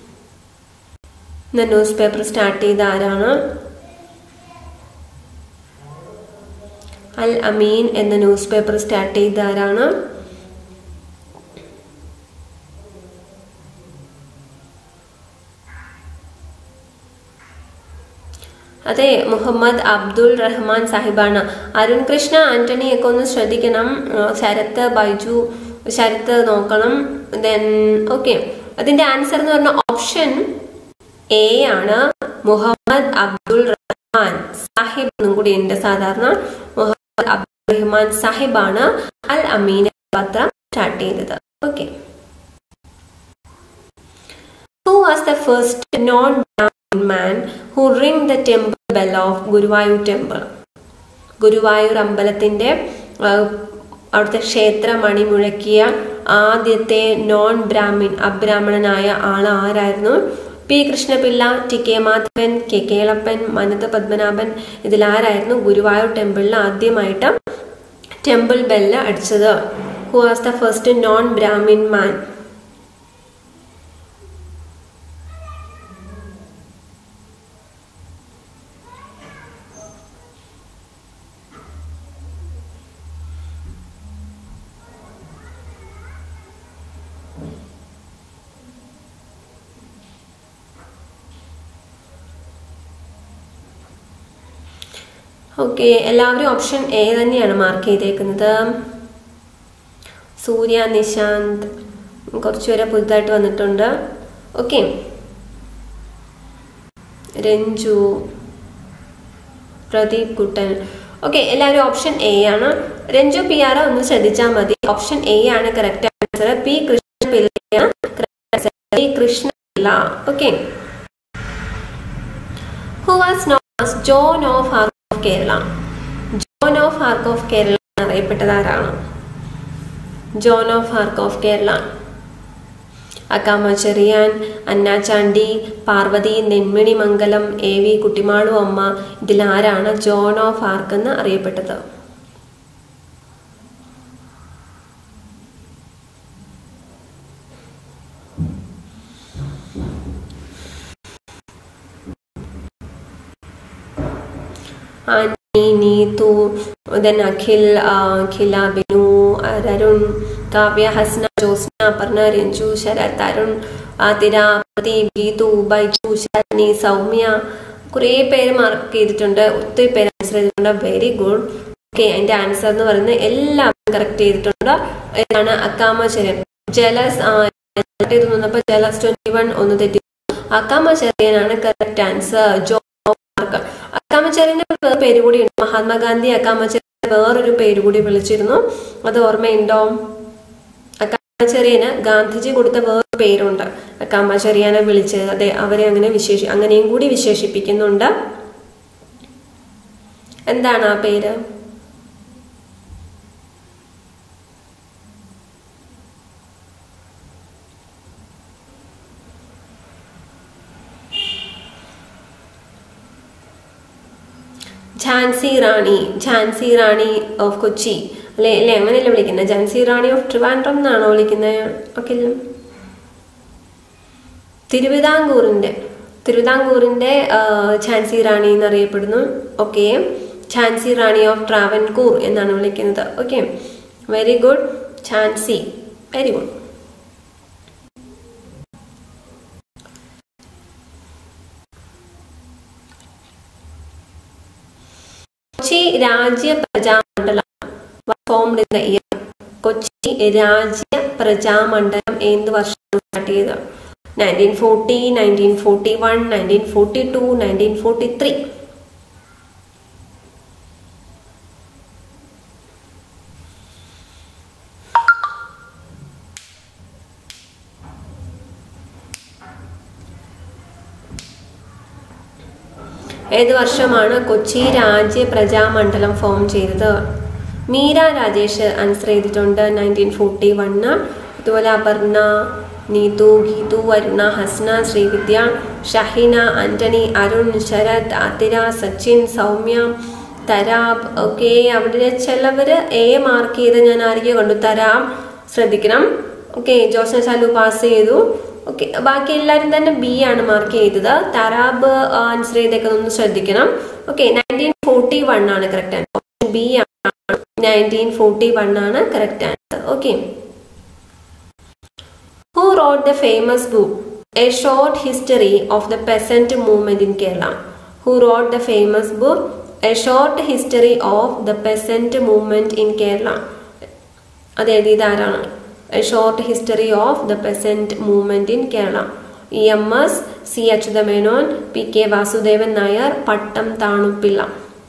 The newspaper start ചെയ്ത ആരാണ്? അൽ അമീൻ എന്ന news paper start ചെയ്ത ആരാണ്? അതെ, മുഹമ്മദ് അബ്ദുൾ റഹ്മാൻ സാഹിബാണ്. അരുൺ കൃഷ്ണ, ആന്റണി ഒക്കെ ഒന്ന് ശ്രദ്ധിക്കണം. ശരത്ത്, ബൈജു, ശരത്ത് നോക്കണം. ദെൻ ഓക്കെ, അതിന്റെ ആൻസർ എന്ന് പറഞ്ഞ ഓപ്ഷൻ എ ആണ്. മുഹമ്മദ് അബ്ദുൾ റഹ്മാൻ സാഹിബ് എന്നും കൂടി ഉണ്ട്. സാധാരണ മുഹമ്മദ് അബ്ദുൾ റഹ്മാൻ സാഹിബാണ് അൽ അമീൻ പത്രം സ്റ്റാർട്ട് ചെയ്തത്. Okay. Who was the first non-Brahmin man who rang the temple bell of Guruvayur temple? Guruvayur അമ്പലത്തിന്റെ അവിടുത്തെ ക്ഷേത്ര മണി മുഴക്കിയ ആദ്യത്തെ നോൺ ബ്രാഹ്മിൻ അബ്രാഹ്മണനായ ആൾ ആരായിരുന്നു? P Krishnapillai, T K Madhavan, K Kelappan, Mannath Padmanabhan. ഇതിലാരായിരുന്നു ഗുരുവായൂർ ടെമ്പിളിൽ ആദ്യമായിട്ട് ടെമ്പിൾ ബെല്ല് അടിച്ചത്? Who was the first non Brahmin man? Okay, എല്ലാവരും ഓപ്ഷൻ എ തന്നെയാണ് മാർക്ക് ചെയ്തേക്കുന്നത്. സൂര്യ, നിശാന്ത് കുറച്ചുപേരെ പുതുതായിട്ട് വന്നിട്ടുണ്ട്. ഓക്കെ, രഞ്ജു, പ്രദീപ് കുട്ടൻ. ഓക്കെ, എല്ലാവരും ഓപ്ഷൻ എ ആണ്. രഞ്ജു പി ആർ ഒന്ന് ശ്രദ്ധിച്ചാൽ മതി. ഓപ്ഷൻ എ ആണ് കറക്റ്റ് ആൻസർ. പി കൃഷ്ണപിള്ളയാണ് correct answer. P Krishnapillai. Okay, who was known as John of Arc of Kerala? Joan of Arc of Kerala അറിയപ്പെട്ടത് ആരാണ്? Joan of Arc of Kerala. Accamma Cherian, Anna Chandy, Parvathi Nenmini Mangalam, A V Kuttimalu Amma. ഇതിലാരാണ് John of ആർക്ക് എന്ന് അറിയപ്പെട്ടത്? നീതു, അഖിൽ, അഖില, ബിനു, അരുൺ, കാവ്യ, ഹസ്ന, ജോസ്ന, അപർണ, രഞ്ജു, ശരത്, അരുൺ, ആതിര, പ്രദീപ്, ഗീതു, ബൈജു, ശരണി, സൗമ്യ. കുറേ പേര് മാർക്ക് ചെയ്തിട്ടുണ്ട്, ഒത്തിരി പേര് ആൻസർ ചെയ്തിട്ടുണ്ട്. Very good. ഓക്കെ, അതിന്റെ ആൻസർ എന്ന് പറയുന്നത് എല്ലാവരും കറക്റ്റ് ചെയ്തിട്ടുണ്ട്. ഏതാണ്? അക്കാമ ചെറിയൻ. ജലസ് വന്നപ്പോ ജലസ് 21 ഒന്ന് തെറ്റി. അക്കാമ ചെറിയനാണ് കറക്റ്റ് ആൻസർ. John Mark. അക്കാമച്ചേരിന്റെ വേറെ പേര് കൂടി ഉണ്ട്. മഹാത്മാഗാന്ധി അക്കാമച്ചേരി വേറൊരു പേര് കൂടി വിളിച്ചിരുന്നു. അത് ഓർമ്മയുണ്ടോ? അക്കാമച്ചേരിയന് ഗാന്ധിജി കൊടുത്ത വേറൊരു പേരുണ്ട്. അക്കാമച്ചേരിയനെ വിളിച്ചത്. അതെ, അവരെ അങ്ങനെയും കൂടി വിശേഷിപ്പിക്കുന്നുണ്ട്. എന്താണ് ആ പേര്? ഝാൻസി റാണി. ഝാൻസി റാണി ഓഫ് കൊച്ചി അല്ലെ അങ്ങനെയല്ലേ വിളിക്കുന്നത്? ഝാൻസി റാണി ഓഫ് ട്രിവാൻഡ്രം എന്നാണോ വിളിക്കുന്നത്? ഓക്കെ, തിരുവിതാംകൂറിന്റെ ഝാൻസി റാണി എന്നറിയപ്പെടുന്നു. ഓക്കെ, ഝാൻസി റാണി ഓഫ് ട്രാവൻകൂർ എന്നാണ് വിളിക്കുന്നത്. Okay, very good. Jhansi, very good. Kochi Rajya Prajamandalam formed in the year. Kochi Rajya Prajamandalam ഏത് വർഷമാണ് സ്റ്റാർട്ട് ചെയ്തത്? 1940, 1941, 1942, 1943. ഏത് വർഷമാണ് കൊച്ചി രാജ്യ പ്രജാമണ്ഡലം ഫോം ചെയ്തത്? മീര രാജേഷ് ആൻസർ ചെയ്തിട്ടുണ്ട് 1941. അതുപോലെ അപർണ, നീതു, ഗീതു, അരുണ, ഹസ്ന, ശ്രീവിദ്യ, ഷഹീന, ആന്റണി, അരുൺ, ശരത്, ആതിര, സച്ചിൻ, സൗമ്യ, തരാബ്. ഓക്കെ, അവിടെ ചിലവര് എ മാർക്ക് ചെയ്ത് ഞാൻ ആരെയോ കണ്ടു. തരാബ് ശ്രദ്ധിക്കണം. ഓക്കെ, ജോസ്ന ചാലു പാസ് ചെയ്തു. ഓക്കെ, ബാക്കി എല്ലാവരും തന്നെ ബി ആണ് മാർക്ക് ചെയ്തത്. തരാബ് ആൻസർ ചെയ്തൊക്കെ ഒന്ന് ശ്രദ്ധിക്കണം. ഓക്കെ, 1941 ആണ് കറക്റ്റ് ആൻസർ. ഓപ്ഷൻ ബി ആണ് 1941 ആണ് correct answer. Okay, who wrote the famous book a short history of the peasant movement in Kerala? Who wrote the famous book a short history of the peasant movement in Kerala? അത് എഴുതിയത് ആരാണ്? A short history of the peasant movement in Kerala. EMS, C. Achuthamenon, P.K. Vasudevan Nair, Pattam Thanuppilla.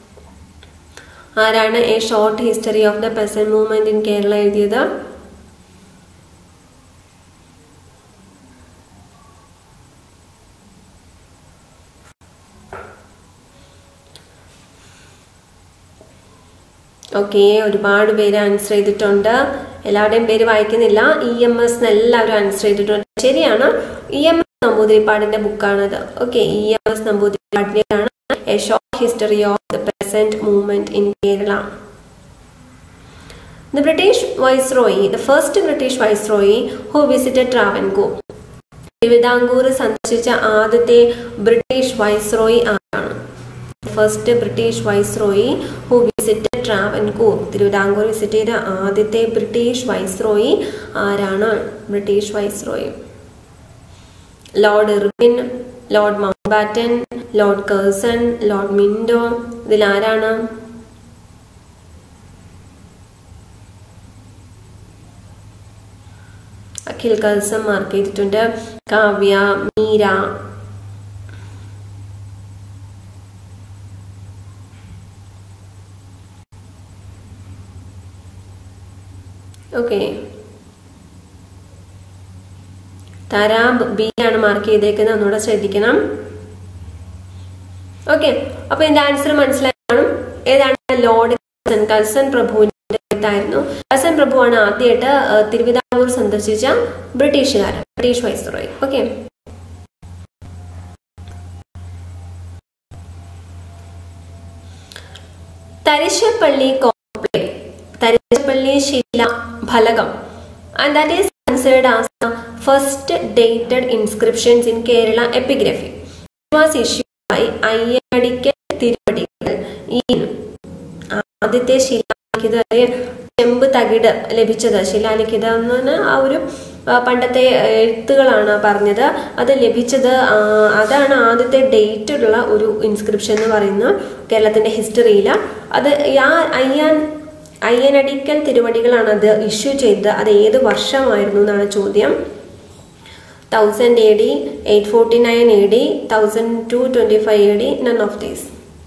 ആരാണ് a short history of the peasant movement in Kerala എഴുതിയത്? Okay, ഒരുപാട് പേര് answer ചെയ്തിട്ടുണ്ട്. എല്ലാവരുടെയും പേര് വായിക്കുന്നില്ല. EMS എല്ലാവരും ആൻസർ ചെയ്തിട്ടുണ്ട്. ശരിയാണ്, EMS നമ്പൂതിരിപ്പാടിന്റെ ബുക്കാണത്. ഓക്കെ, EMS നമ്പൂതിരിപ്പാടിന്റെയാണ് a short history of the present movement in Kerala. The British Viceroy, the first British Viceroy who visited Travancore. Thiruvithamkoor സന്ദർശിച്ച ആദ്യത്തെ ബ്രിട്ടീഷ് വൈസ്രോയി ആരാണ്? First British viceroy who visited Travancore. Thiruvithamkoor visit ചെയ്ത ആദ്യത്തെ ബ്രിട്ടീഷ് വൈസ്രോയി ആരാണ്? British viceroy lord Irwin, lord Mountbatten, lord Curzon, lord Minto. ഇതിലാരാണ്? Akhil Kulsum mark ചെയ്തിട്ടുണ്ട്. Kavya, Meera. Okay, Tharab B ആണ് mark ചെയ്തേക്കുന്നത്, ഒന്നുകൂടെ ശ്രദ്ധിക്കണം. ഓക്കെ, അപ്പൊ ഇതിന്റെ ആൻസർ മനസ്സിലായി കാണും. ഏതാണ്? ലോർഡ് കൾസൺ. കൾസൺ പ്രഭുവിന്റെ ായിരുന്നു. കൾസൺ പ്രഭുവാണ് ആദ്യമായിട്ട് തിരുവിതാംകൂർ സന്ദർശിച്ച ബ്രിട്ടീഷുകാരൻ, British viceroy. Okay, Tharisapalli copper plate, Tharisapalli ശിലാഫലകം, and that is considered as the first dated inscriptions in Kerala epigraphy. It was issued by Ayyadikal Thiruvadikal. ഈ ആദ്യത്തെ ശിലാലിഖിത ചെമ്പ് തകിട് ലഭിച്ചത്, ശിലാലിഖിത എന്ന് പറഞ്ഞാൽ ആ ഒരു പണ്ടത്തെ എഴുത്തുകളാണ് പറഞ്ഞത്, അത് ലഭിച്ചത്, അതാണ് ആദ്യത്തെ ഡേറ്റ് ഉള്ള ഒരു ഇൻസ്ക്രിപ്ഷൻ എന്ന് പറയുന്നത് കേരളത്തിന്റെ ഹിസ്റ്ററിയിൽ. അത് അയ്യനടിക്കൽ തിരുവടികളാണ് അത് ഇഷ്യൂ ചെയ്തത്. അത് ഏത് വർഷമായിരുന്നു എന്നാണ് ചോദ്യം. 1000 AD, 849 AD, 1225 AD, none of these.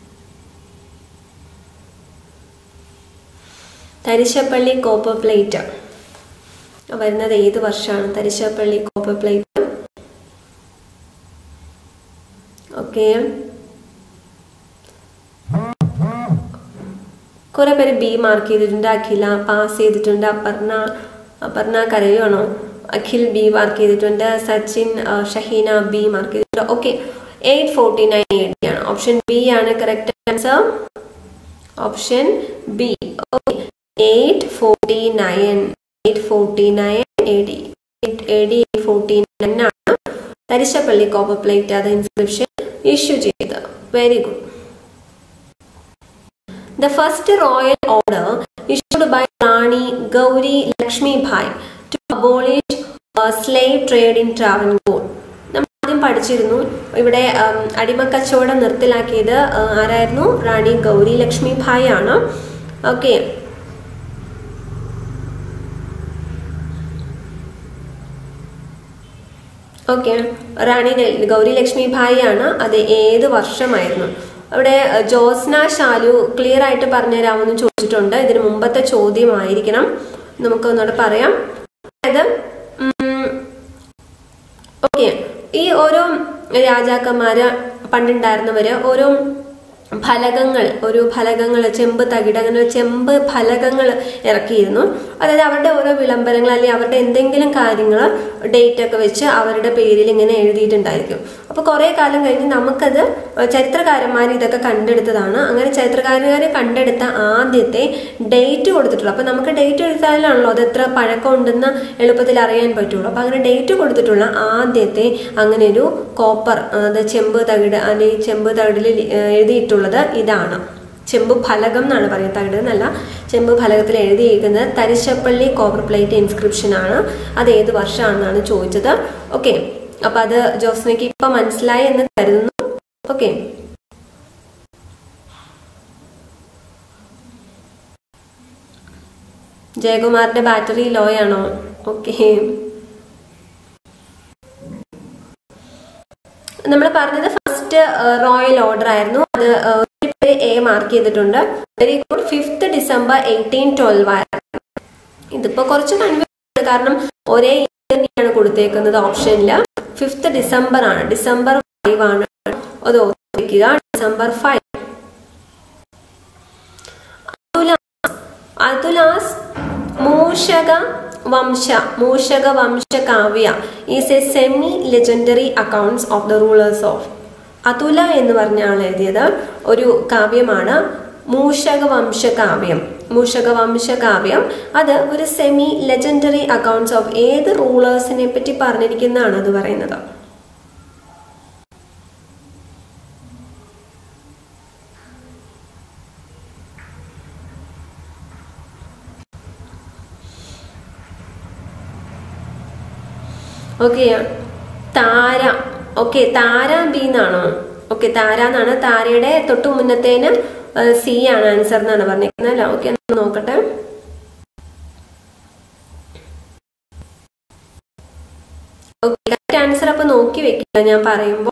Tharisapalli copper plate വരുന്നത് ഏത് വർഷമാണ്? തരിശപ്പള്ളി കോപ്പർ പ്ലേറ്റ്. ഓക്കെ, കുറെ പേര് ബി മാർക്ക് ചെയ്തിട്ടുണ്ട്. അഖില പാസ് ചെയ്തിട്ടുണ്ട്. അപർണ കരയുവാണോ? അഖിൽ ബി മാർക്ക് ചെയ്തിട്ടുണ്ട്. സച്ചിൻ, ഷഹീന ബി മാർക്ക് ചെയ്തിട്ടുണ്ട്. ഓക്കെ, 849 AD ആണ്. ഓപ്ഷൻ ബി ആണ് correct answer. Option B. Okay, 849 AD 849 ആണ് തരിശപ്പള്ളി കോപ്പർ പ്ലേറ്റ് അത് ഇൻസ്ക്രിപ്ഷൻ ഇഷ്യൂ ചെയ്തത്. Very good. The first royal order issued by Rani Gauri Lakshmi Bai to abolish slave trade in Travancore. നമ്മൾ ആദ്യം പഠിച്ചിരുന്നു. ഇവിടെ അടിമക്കച്ചവടം നിർത്തലാക്കിയത് ആരായിരുന്നു? റാണി ഗൗരി ലക്ഷ്മി ഭായ് ആണ്. ഓക്കെ, ഓക്കെ, റാണി ഗൗരി ലക്ഷ്മി ഭായ് ആണ്. അത് ഏത് വർഷമായിരുന്നു? അവിടെ ജോസ്ന ശാലു ക്ലിയർ ആയിട്ട് പറഞ്ഞുതരാമെന്ന് ചോദിച്ചിട്ടുണ്ട്. ഇതിന് മുമ്പത്തെ ചോദ്യമായിരിക്കണം. നമുക്ക് ഒന്നുകൂടെ പറയാം. അതായത് ഓക്കെ, ഈ ഓരോ രാജാക്കന്മാര് പണ്ടുണ്ടായിരുന്നവര് ഓരോ ഫലകങ്ങൾ ചെമ്പ് തകിട് അങ്ങനെ ചെമ്പ് ഫലകങ്ങൾ ഇറക്കിയിരുന്നു. അതായത് അവരുടെ ഓരോ വിളംബരങ്ങൾ അല്ലെങ്കിൽ അവരുടെ എന്തെങ്കിലും കാര്യങ്ങൾ ഡേറ്റ് ഒക്കെ വെച്ച് അവരുടെ പേരിൽ ഇങ്ങനെ എഴുതിയിട്ടുണ്ടായിരിക്കും. അപ്പൊ കുറെ കാലം കഴിഞ്ഞ് നമുക്കത് ചരിത്രകാരന്മാർ ഇതൊക്കെ കണ്ടെടുത്തതാണ്. അങ്ങനെ ചരിത്രകാരന്മാർ കണ്ടെടുത്ത ആദ്യത്തെ ഡേറ്റ് കൊടുത്തിട്ടുള്ളൂ. അപ്പൊ നമുക്ക് ഡേറ്റ് എടുത്താലാണല്ലോ അത് എത്ര പഴക്കം ഉണ്ടെന്ന് എളുപ്പത്തിൽ അറിയാൻ പറ്റുള്ളൂ. അപ്പൊ അങ്ങനെ ഡേറ്റ് കൊടുത്തിട്ടുള്ള ആദ്യത്തെ അങ്ങനെ ഒരു കോപ്പർ ചെമ്പ് തകിട് അല്ലെങ്കിൽ ചെമ്പ് തകിടിൽ എഴുതിയിട്ടുള്ളത് ഇതാണ്. ചെമ്പ് ഫലകം എന്നാണ് പറയുന്നത്, തകിട് എന്നല്ല. ചെമ്പ് ഫലകത്തിൽ എഴുതിയിരിക്കുന്നത് തരിശപ്പള്ളി കോപ്പർ പ്ലേറ്റ് ഇൻസ്ക്രിപ്ഷൻ ആണ്. അത് ഏത് വർഷമാണെന്നാണ് ചോദിച്ചത്. ഓക്കെ, അപ്പൊ അത് ജോസ്നയ്ക്ക് ഇപ്പൊ മനസ്സിലായി എന്ന് കരുതുന്നു. ഓക്കെ, ജയകുമാറിന്റെ ബാറ്ററി ലോ ആണോ? ഓക്കെ, നമ്മൾ പറഞ്ഞത് ഫസ്റ്റ് റോയൽ ഓർഡർ ആയിരുന്നു. അത് എ മാർക്ക് ചെയ്തിട്ടുണ്ട്. Very good. 5th December 1812 ആയിരുന്നു. ഇതിപ്പോ കുറച്ച് കൺഫ്യൂഷൻ കാരണം ഒരേ ഇയറിനെയാണ് കൊടുത്തേക്കുന്നത് ഓപ്ഷനില്. 5th December ആണ്. December 5 ആണ്. അത് ഓർമ്മിക്കുക. December 5. Athula's Mushaka Vamsha Kavya is a semi legendary accounts of the rulers of. Athula എന്ന് പറഞ്ഞ ആൾ എഴുതിയത് ഒരു കാവ്യമാണ് മൂഷക വംശ കാവ്യം. മൂഷകവംശകാവ്യം അത് ഒരു സെമി ലെജൻഡറി അക്കൗണ്ട്സ് ഓഫ് ഏത് റൂളേഴ്സിനെ പറ്റി പറഞ്ഞിരിക്കുന്നതാണ് അത് പറയുന്നത്. Okay, Thara. Okay, Thara B എന്നാണോ? ഓക്കെ, താര എന്നാണ്. താരയുടെ തൊട്ടു മുന്നത്തേന് സി ആണ് ആൻസർ എന്നാണ് പറഞ്ഞിരിക്കുന്നത് അല്ല. ഓക്കെ, നോക്കട്ടെ. ഓക്കെ, കറക്റ്റ് ആൻസർ അപ്പൊ നോക്കി വെക്കുക ഞാൻ പറയുമ്പോ.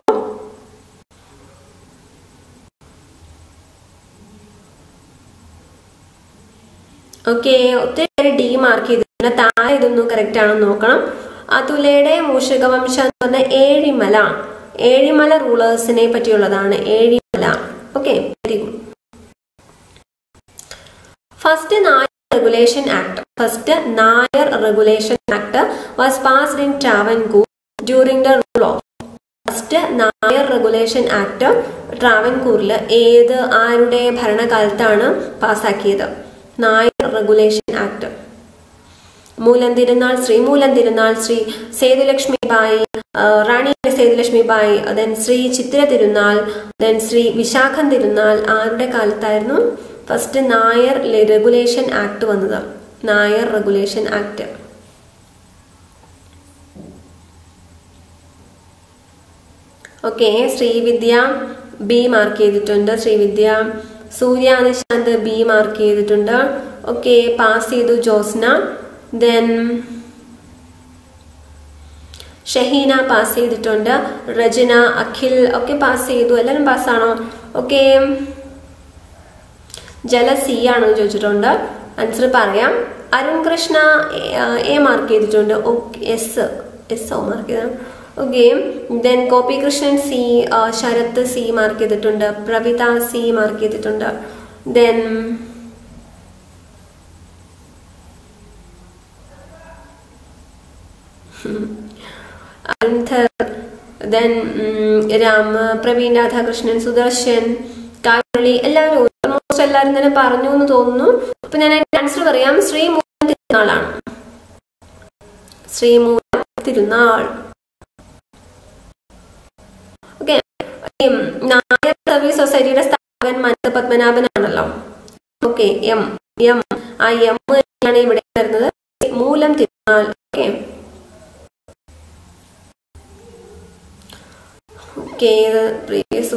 ഓക്കെ, ഒത്തിരി പേര് ഡി മാർക്ക് ചെയ്തിട്ടുണ്ട്. താര ഇതൊന്നും കറക്റ്റ് ആണോ നോക്കണം. അതുലയുടെ മൂഷകവംശം എന്ന് പറഞ്ഞ ഏഴിമല റൂളേഴ്സിനെ പറ്റിയുള്ളതാണ്. Ezhimala. Okay, very good. First Nair regulation act was passed in Travancore during the rule of. First Nair regulation act ട്രാവൻകൂറിൽ ആരുടെ ഭരണകാലത്താണ് പാസ്സാക്കിയത്? Nair regulation act. Sri Moolam Thirunal, Sri Sethulakshmibai, Rani Sethulakshmibai, then Sri Chithra Thirunal, then Sri Vishakhan Thirunal. ആരുടെ കാലത്തായിരുന്നു ഫസ്റ്റ് നായർ റെഗുലേഷൻ ആക്ട് വന്നത്? Nair regulation act. Okay, Sreevidya B mark ചെയ്തിട്ടുണ്ട്. ശ്രീവിദ്യ. സൂര്യ നിശാന്ത് ബി മാർക്ക് ചെയ്തിട്ടുണ്ട്. ഓക്കെ, പാസ് ചെയ്തു ജോസ്ന. ദെൻ ഷഹീന പാസ് ചെയ്തിട്ടുണ്ട്. റജന, അഖിൽ ഒക്കെ പാസ് ചെയ്തു. എല്ലാവരും പാസ്സാണോ? ഓക്കെ, ജല സി ആണോ ചോദിച്ചിട്ടുണ്ട്. ആൻസർ പറയാം. അരുൺ കൃഷ്ണ എ മാർക്ക് ചെയ്തിട്ടുണ്ട്. എസ് മാർക്ക് ചെയ്ത. Okay, then Gopi Krishnan C, Sarath C mark ചെയ്തിട്ടുണ്ട്. പ്രവിത സി മാർക്ക് ചെയ്തിട്ടുണ്ട്. ദെൻ പ്രവീൺ രാധാകൃഷ്ണൻ, സുദർശൻ, കാളി, എല്ലാവരും തന്നെ പറഞ്ഞു എന്ന് തോന്നുന്നു. അപ്പൊ ഞാൻ അതിന്റെ ആൻസർ പറയാം. ശ്രീമൂലം തിരുനാളാണ്. ശ്രീമൂലം തിരുനാൾ. ഓക്കെ, നായർ സർവീസ് സൊസൈറ്റിയുടെ സ്ഥാപകൻ മനത്ത് പത്മനാഭനാണല്ലോ. ഓക്കെ, ആ എം ആണ് ഇവിടെ വരുന്നത്. Moolam Thirunal. Okay, previous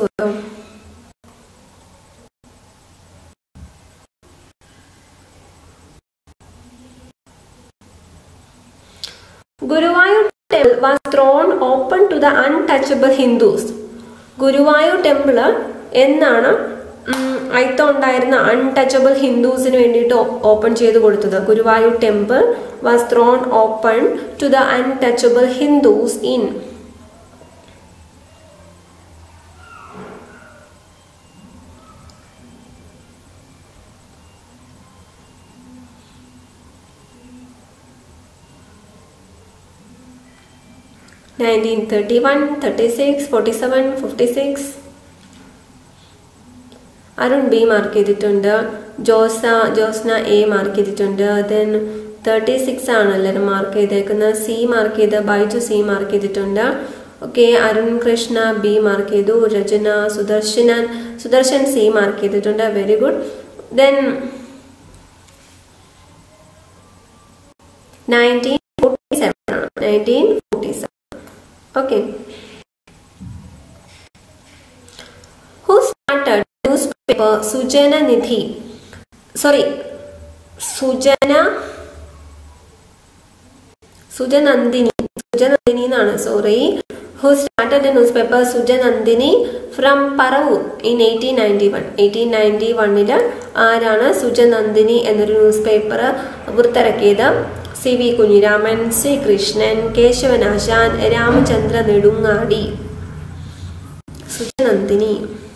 Guruvayur temple was thrown open to the untouchable Hindus. Guruvayur temple എന്നാണ് അയിത്തം ഉണ്ടായിരുന്ന അൺടച്ചബിൾ ഹിന്ദുസിന് വേണ്ടിയിട്ട് ഓപ്പൺ ചെയ്ത് കൊടുത്തത്? Guruvayur temple was thrown open to the untouchable Hindus in. Nineteen 31, 36, 47, 56. Arun B mark ചെയ്തിട്ടുണ്ട്. ജോസ്ന എ മാർക്ക് ചെയ്തിട്ടുണ്ട്. ദെൻ 36 ആണ് എല്ലാവരും മാർക്ക് ചെയ്തേക്കുന്നത്. സി മാർക്ക് ചെയ്ത് ബൈജു സി മാർക്ക് ചെയ്തിട്ടുണ്ട്. Okay, Arun Krishna B mark ചെയ്തു. രചന, സുദർശൻ സി മാർക്ക് ചെയ്തിട്ടുണ്ട്. Very good. ദെൻ 1947 ആണ്. 1947. Okay. Who started newspaper Sujanandini എന്നാണ്. Sorry. Who started the newspaper Sujanandini from Paravur in 1891? 1891 ആരാണ് സുജനന്ദിനി എന്നൊരു ന്യൂസ് പേപ്പർ പുറത്തിറക്കിയത്? C V Kunhiraman, C Krishnan, Kesavan Asan, Ramachandra Nedungadi. Sujanandini.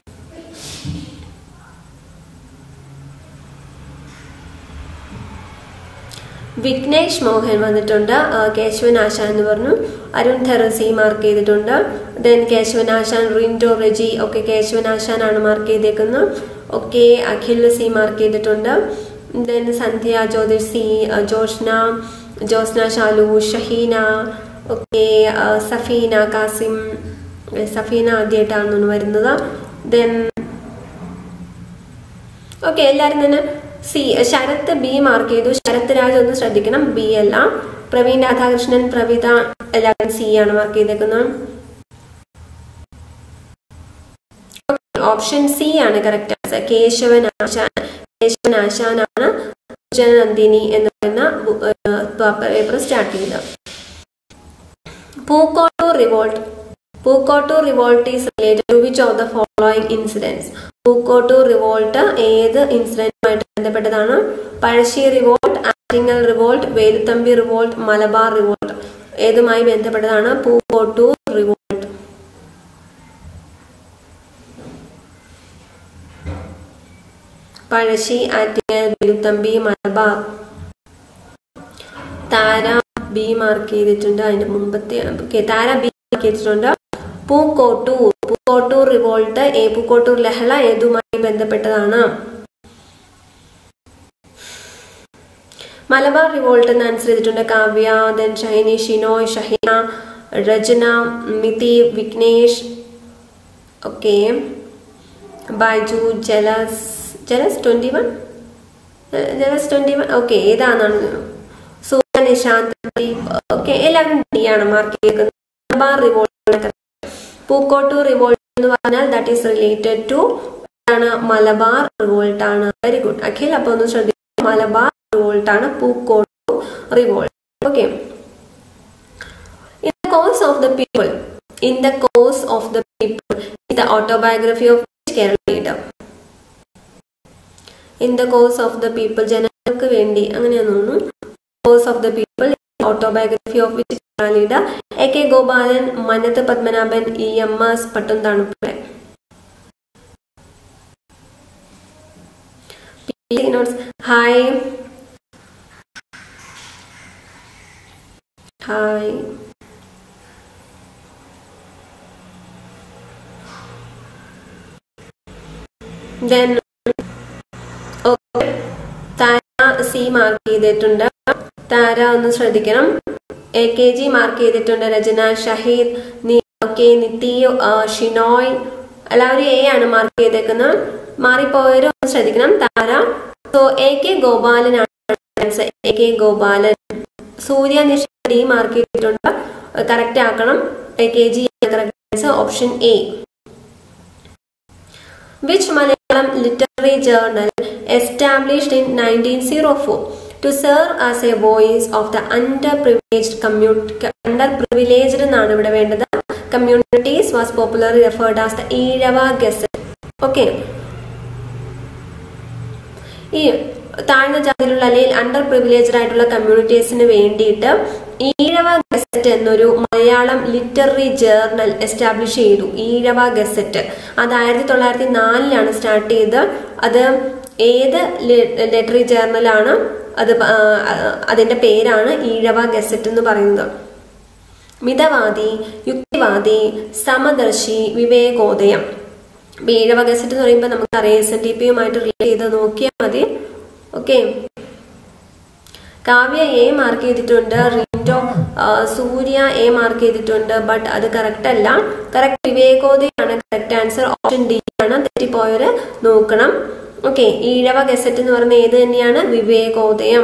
Vignesh Mohan വന്നിട്ടുണ്ട്. കേശവനാശാൻ എന്ന് പറഞ്ഞു. അരുൺ ധർ സി മാർക്ക് ചെയ്തിട്ടുണ്ട്. ദെൻ കേശവനാശാൻ, റിൻഡോ റെജി ഒക്കെ കേശവനാശാൻ ആണ് മാർക്ക് ചെയ്തേക്കുന്നത്. ഓക്കെ, അഖിൽ സി മാർക്ക് ചെയ്തിട്ടുണ്ട്. then Sandhya, Jyotish C, Josna Shalu, Shahina, okay, Safina, Kasim, Safina ആദ്യമായിട്ടാണെന്ന് വരുന്നത്. Then okay, എല്ലാവരും തന്നെ സി. ശരത്ത് ബി മാർക്ക് ചെയ്തു. ശരത് രാജ് ഒന്ന് ശ്രദ്ധിക്കണം, ബി അല്ല. പ്രവീൺ രാധാകൃഷ്ണൻ, പ്രവിത എല്ലാവരും സി ആണ് മാർക്ക് ചെയ്തേക്കുന്നത്. ഓപ്ഷൻ സി ആണ് കറക്റ്റ് ആൻസർ. കേശവൻ ആശാനാണ് നന്ദിനി എന്ന് പറയുന്ന പേപ്പർ സ്റ്റാർട്ട് ചെയ്തത്. Pookotu revolt is related to which of the following incidents? Pookotu revolt ഏത് ഇൻസിഡന്റുമായിട്ട് ബന്ധപ്പെട്ടതാണ്? Pazhassi revolt, Attingal revolt, Veluthampi revolt, Malabar revolt ഏതുമായി ബന്ധപ്പെട്ടതാണ്? Pookottu revolt. Pazhassi, Attingal, Veluthampi, Malabar. Thara B mark ചെയ്തിട്ടുണ്ട്. അതിന്റെ മുമ്പത്തെ താര ബി മാർക്ക് ചെയ്തിട്ടുണ്ട്. പൂക്കോട്ടൂർ റിവോൾട്ട്, പൂക്കോട്ടൂർ ലഹള ഏതുമായി ബന്ധപ്പെട്ടതാണ്? മലബാർ റിവോൾട്ട് എന്ന് ആൻസർ ചെയ്തിട്ടുണ്ട് Kavya, then Shiny, Shinoy, Shaheena, Rachana, Mithi, Vignesh, okay, Baiju, Jalas 21 okay, ഏതാണെന്നാണ്? സൂര്യ, നിശാന്ത്, ഓക്കെ, എല്ലാവരും ഡി ആണ് മാർക്ക് ചെയ്തിരിക്കുന്നത്. മലബാർ റിവോൾട്ട്. പൂക്കോട്ടൂർ റിവോൾട്ട് എന്ന് പറഞ്ഞാൽ that is related to Malabar revolt ആണ്. Very good Akhil. അപ്പൊ ഒന്ന് ശ്രദ്ധിക്കുക, മലബാർ റിവോൾട്ട് ആണ് Pookkottur revolt. Okay. In the course of the people is the autobiography of which Kerala leader? In the course of the people, ജനങ്ങൾക്ക് വേണ്ടി അങ്ങനെയാന്ന് തോന്നുന്നു. Course of the people, autobiography of which Kerala leader? A.K. Gopalan, Manatha Padmanabhan, E.M.S. Pattandanuppuzha. PSC notes. Hi. Then okay, Thara C mark ചെയ്തിട്ടുണ്ട്. താര ഒന്ന് ശ്രദ്ധിക്കണം. AKG mark ചെയ്തിട്ടുണ്ട്. രചന, ഷഹീദ്, നിത്തി, ഷിനോയ് എല്ലാവരും A ആണ് mark ചെയ്തേക്കുന്നത്. മാറിപ്പോയവരും ഒന്ന് ശ്രദ്ധിക്കണം. താര. So A.K. ഗോപാലനാണ് answer. A.K. Gopalan. Surya, Nisha D mark ചെയ്തിട്ടുണ്ട്. കറക്റ്റ് ആക്കണം. AKG correct answer option A. Which Malayalam literary journal established in 1904 to serve as a voice of the underprivileged എന്നാണ് ഇവിടെ വേണ്ടത്. Communities was popularly referred as the Eezhava Gazette. Okay. ഈ താഴ്ന്ന ജാതിയിലുള്ള അല്ലെങ്കിൽ under privileged ആയിട്ടുള്ള കമ്മ്യൂണിറ്റീസിന് വേണ്ടിയിട്ട് Ezhava gazette എന്നൊരു Malayalam literary journal establish ചെയ്തു. ഈഴവ ഗസറ്റ് അത് 1904 സ്റ്റാർട്ട് ചെയ്ത്. അത് ഏത് ലിറ്റററി ജേർണലാണ്? അതിന്റെ പേരാണ് ഈഴവ ഗസറ്റ് എന്ന് പറയുന്നത്. മിതവാദി, യുക്തിവാദി, സമദർശി, വിവേകോദയം. ഈഴവ ഗസറ്റ് എന്ന് പറയുമ്പോൾ നമുക്കറിയാം SNDPയുമായിട്ട് റിലേറ്റ് ചെയ്ത് നോക്കിയാൽ മതി. ഓക്കെ. കാവ്യ എ മാർക്ക് ചെയ്തിട്ടുണ്ട്. റിൻഡോ, സൂര്യ എ മാർക്ക് ചെയ്തിട്ടുണ്ട്. ബട്ട് അത് കറക്റ്റ് അല്ല. കറക്റ്റ് വിവേകോദയാണ് കറക്റ്റ് ആൻസർ. ഓപ്ഷൻ ഡി ആണ്. തെറ്റിപ്പോയവര് നോക്കണം. ഓക്കെ. ഈഴവ ഗസറ്റ് എന്ന് പറയുന്നത് ഏത് തന്നെയാണ്? Vivekodayam.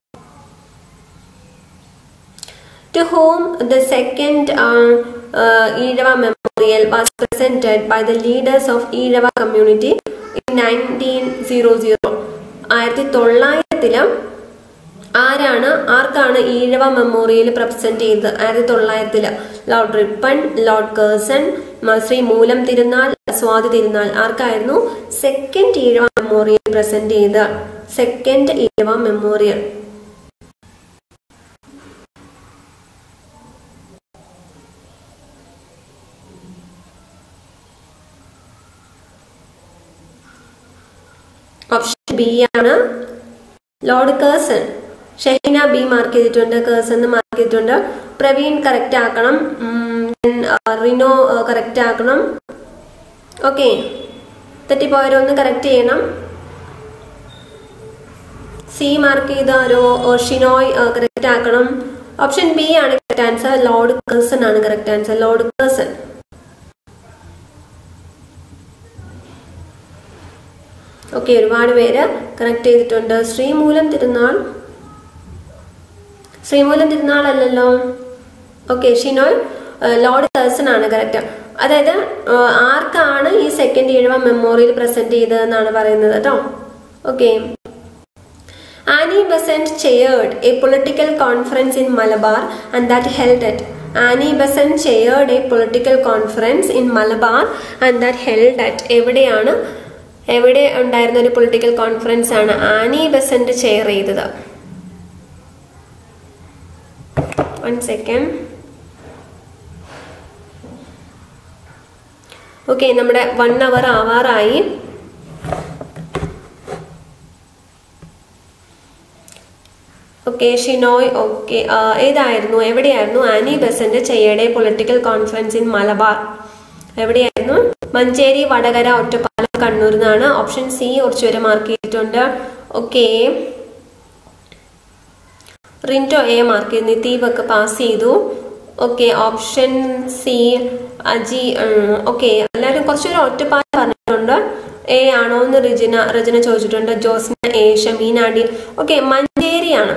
To whom the second Eezhava memorial was presented by the leaders of Eezhava community in 1900. 1900 ആർക്കാണ് ഈഴവ മെമ്മോറിയൽ പ്രസന്റ് ചെയ്തത്? 1900 lord Ripon, lord Curzon, Sri Moolam Thirunal, Swathi Thirunal. ആർക്കായിരുന്നു സെക്കൻഡ് ഈഴവ മെമ്മോറിയൽ പ്രസന്റ് ചെയ്തത്? Second Ezhava memorial. Option B ആണ് lord Curzon. Shaheena B mark ചെയ്തിട്ടുണ്ട്. Curzon mark ചെയ്തിട്ടുണ്ട്. Praveen correct ആക്കണം. Rino correct ആക്കണം. Okay. തെറ്റിപ്പോയവരൊന്ന് കറക്റ്റ് ചെയ്യണം. സി മാർക്ക് ചെയ്താരോ ഷിനോയ് കറക്റ്റ് ആക്കണം. ഓപ്ഷൻ ബി ആണ് കറക്റ്റ് ആൻസർ. ലോർഡ് കേഴ്സൺ ആണ് correct answer. Lord Curzon. Okay, ഒരുപാട് പേര് കറക്റ്റ് ചെയ്തിട്ടുണ്ട്. ശ്രീമൂലം തിരുനാൾ അല്ലല്ലോ. ഓക്കെ, ഷിനോയ് ലോർഡ് കേഴ്സൺ ആണ് കറക്റ്റ്. അതായത് ആർക്കാണ് ഈ സെക്കൻഡ് ഈഴവ മെമ്മോറിയൽ പ്രസന്റ് ചെയ്തതെന്നാണ് പറയുന്നത് കേട്ടോ. Okay, Annie Besant chaired a political conference in Malabar and that held at. Annie Besant chaired a political conference in Malabar and that held at. എവിടെ ഉണ്ടായിരുന്ന ഒരു പൊളിറ്റിക്കൽ കോൺഫറൻസ് ആണ് ആനി ബെസന്റ് ചെയർ ചെയ്തത്? 1 second. Okay, നമ്മുടെ 1 hour ആവാറായി. Okay, Shinoy. Okay, എവിടെയായിരുന്നു Annie Besant chaired political conference in Malabar? എവിടെയായിരുന്നു? മഞ്ചേരി, വടകര, ഒറ്റപ്പാലം, കണ്ണൂർ എന്നാണ്. ഓപ്ഷൻ സി കുറച്ച് പേര് മാർക്ക് ചെയ്തിട്ടുണ്ട്. ഓക്കെ, റിൻറ്റോ എ മാർക്ക് ചെയ്തു. നിതീബൊക്കെ പാസ് ചെയ്തു. Okay, option C Aji. Okay, എല്ലാവരും കുറച്ചുപേര് ഒറ്റപ്പാലം പറഞ്ഞിട്ടുണ്ട്. എ ആണോ എന്ന് രചന ചോദിച്ചിട്ടുണ്ട്. ജോസ്ന എ, ഷമീനാടി. ഓക്കെ, മഞ്ചേരിയാണ്.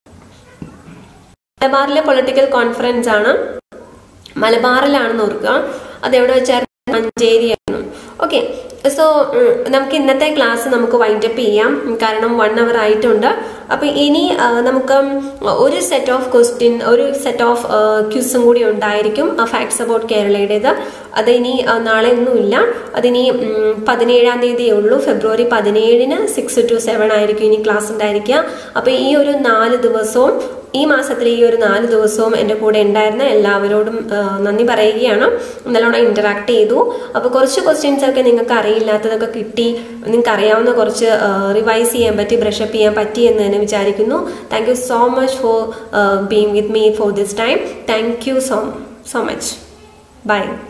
മലബാറിലെ പൊളിറ്റിക്കൽ കോൺഫറൻസ് ആണ്. മലബാറിലാണെന്ന് ഓർക്കുക. അതെവിടെ വെച്ചായിരുന്നു? മഞ്ചേരിയായിരുന്നു. ഓക്കെ, സോ നമുക്ക് ഇന്നത്തെ ക്ലാസ് നമുക്ക് വൈൻഡപ്പ് ചെയ്യാം, കാരണം 1 hour ആയിട്ടുണ്ട്. അപ്പൊ ഇനി നമുക്ക് ഒരു സെറ്റ് ഓഫ് ക്യൂസും കൂടി ഉണ്ടായിരിക്കും, ഫാക്ട്സ് അബൌട്ട് കേരളയുടേത്. അത് ഇനി നാളെ ഒന്നുമില്ല, അതിനി 17-ാം തീയതിയേ ഉള്ളൂ. ഫെബ്രുവരി 17-ന് 6 to 7 ആയിരിക്കും ഇനി ക്ലാസ് ഉണ്ടായിരിക്കുക. അപ്പൊ ഈ ഒരു 4 ദിവസവും, ഈ മാസത്തിലെ ഈ ഒരു 4 ദിവസവും എൻ്റെ കൂടെ ഉണ്ടായിരുന്ന എല്ലാവരോടും നന്ദി പറയുകയാണ്. നല്ലോണം ഇന്ററാക്ട് ചെയ്തു. അപ്പോൾ കുറച്ച് ക്വസ്റ്റ്യൻസ് ഒക്കെ നിങ്ങൾക്ക് അറിയില്ലാത്തതൊക്കെ കിട്ടി, നിങ്ങൾക്ക് അറിയാവുന്ന കുറച്ച് റിവൈസ് ചെയ്യാൻ പറ്റി, ബ്രഷപ്പ് ചെയ്യാൻ പറ്റി എന്ന് തന്നെ വിചാരിക്കുന്നു. Thank you so much for being with me for this time. Thank you so much. By.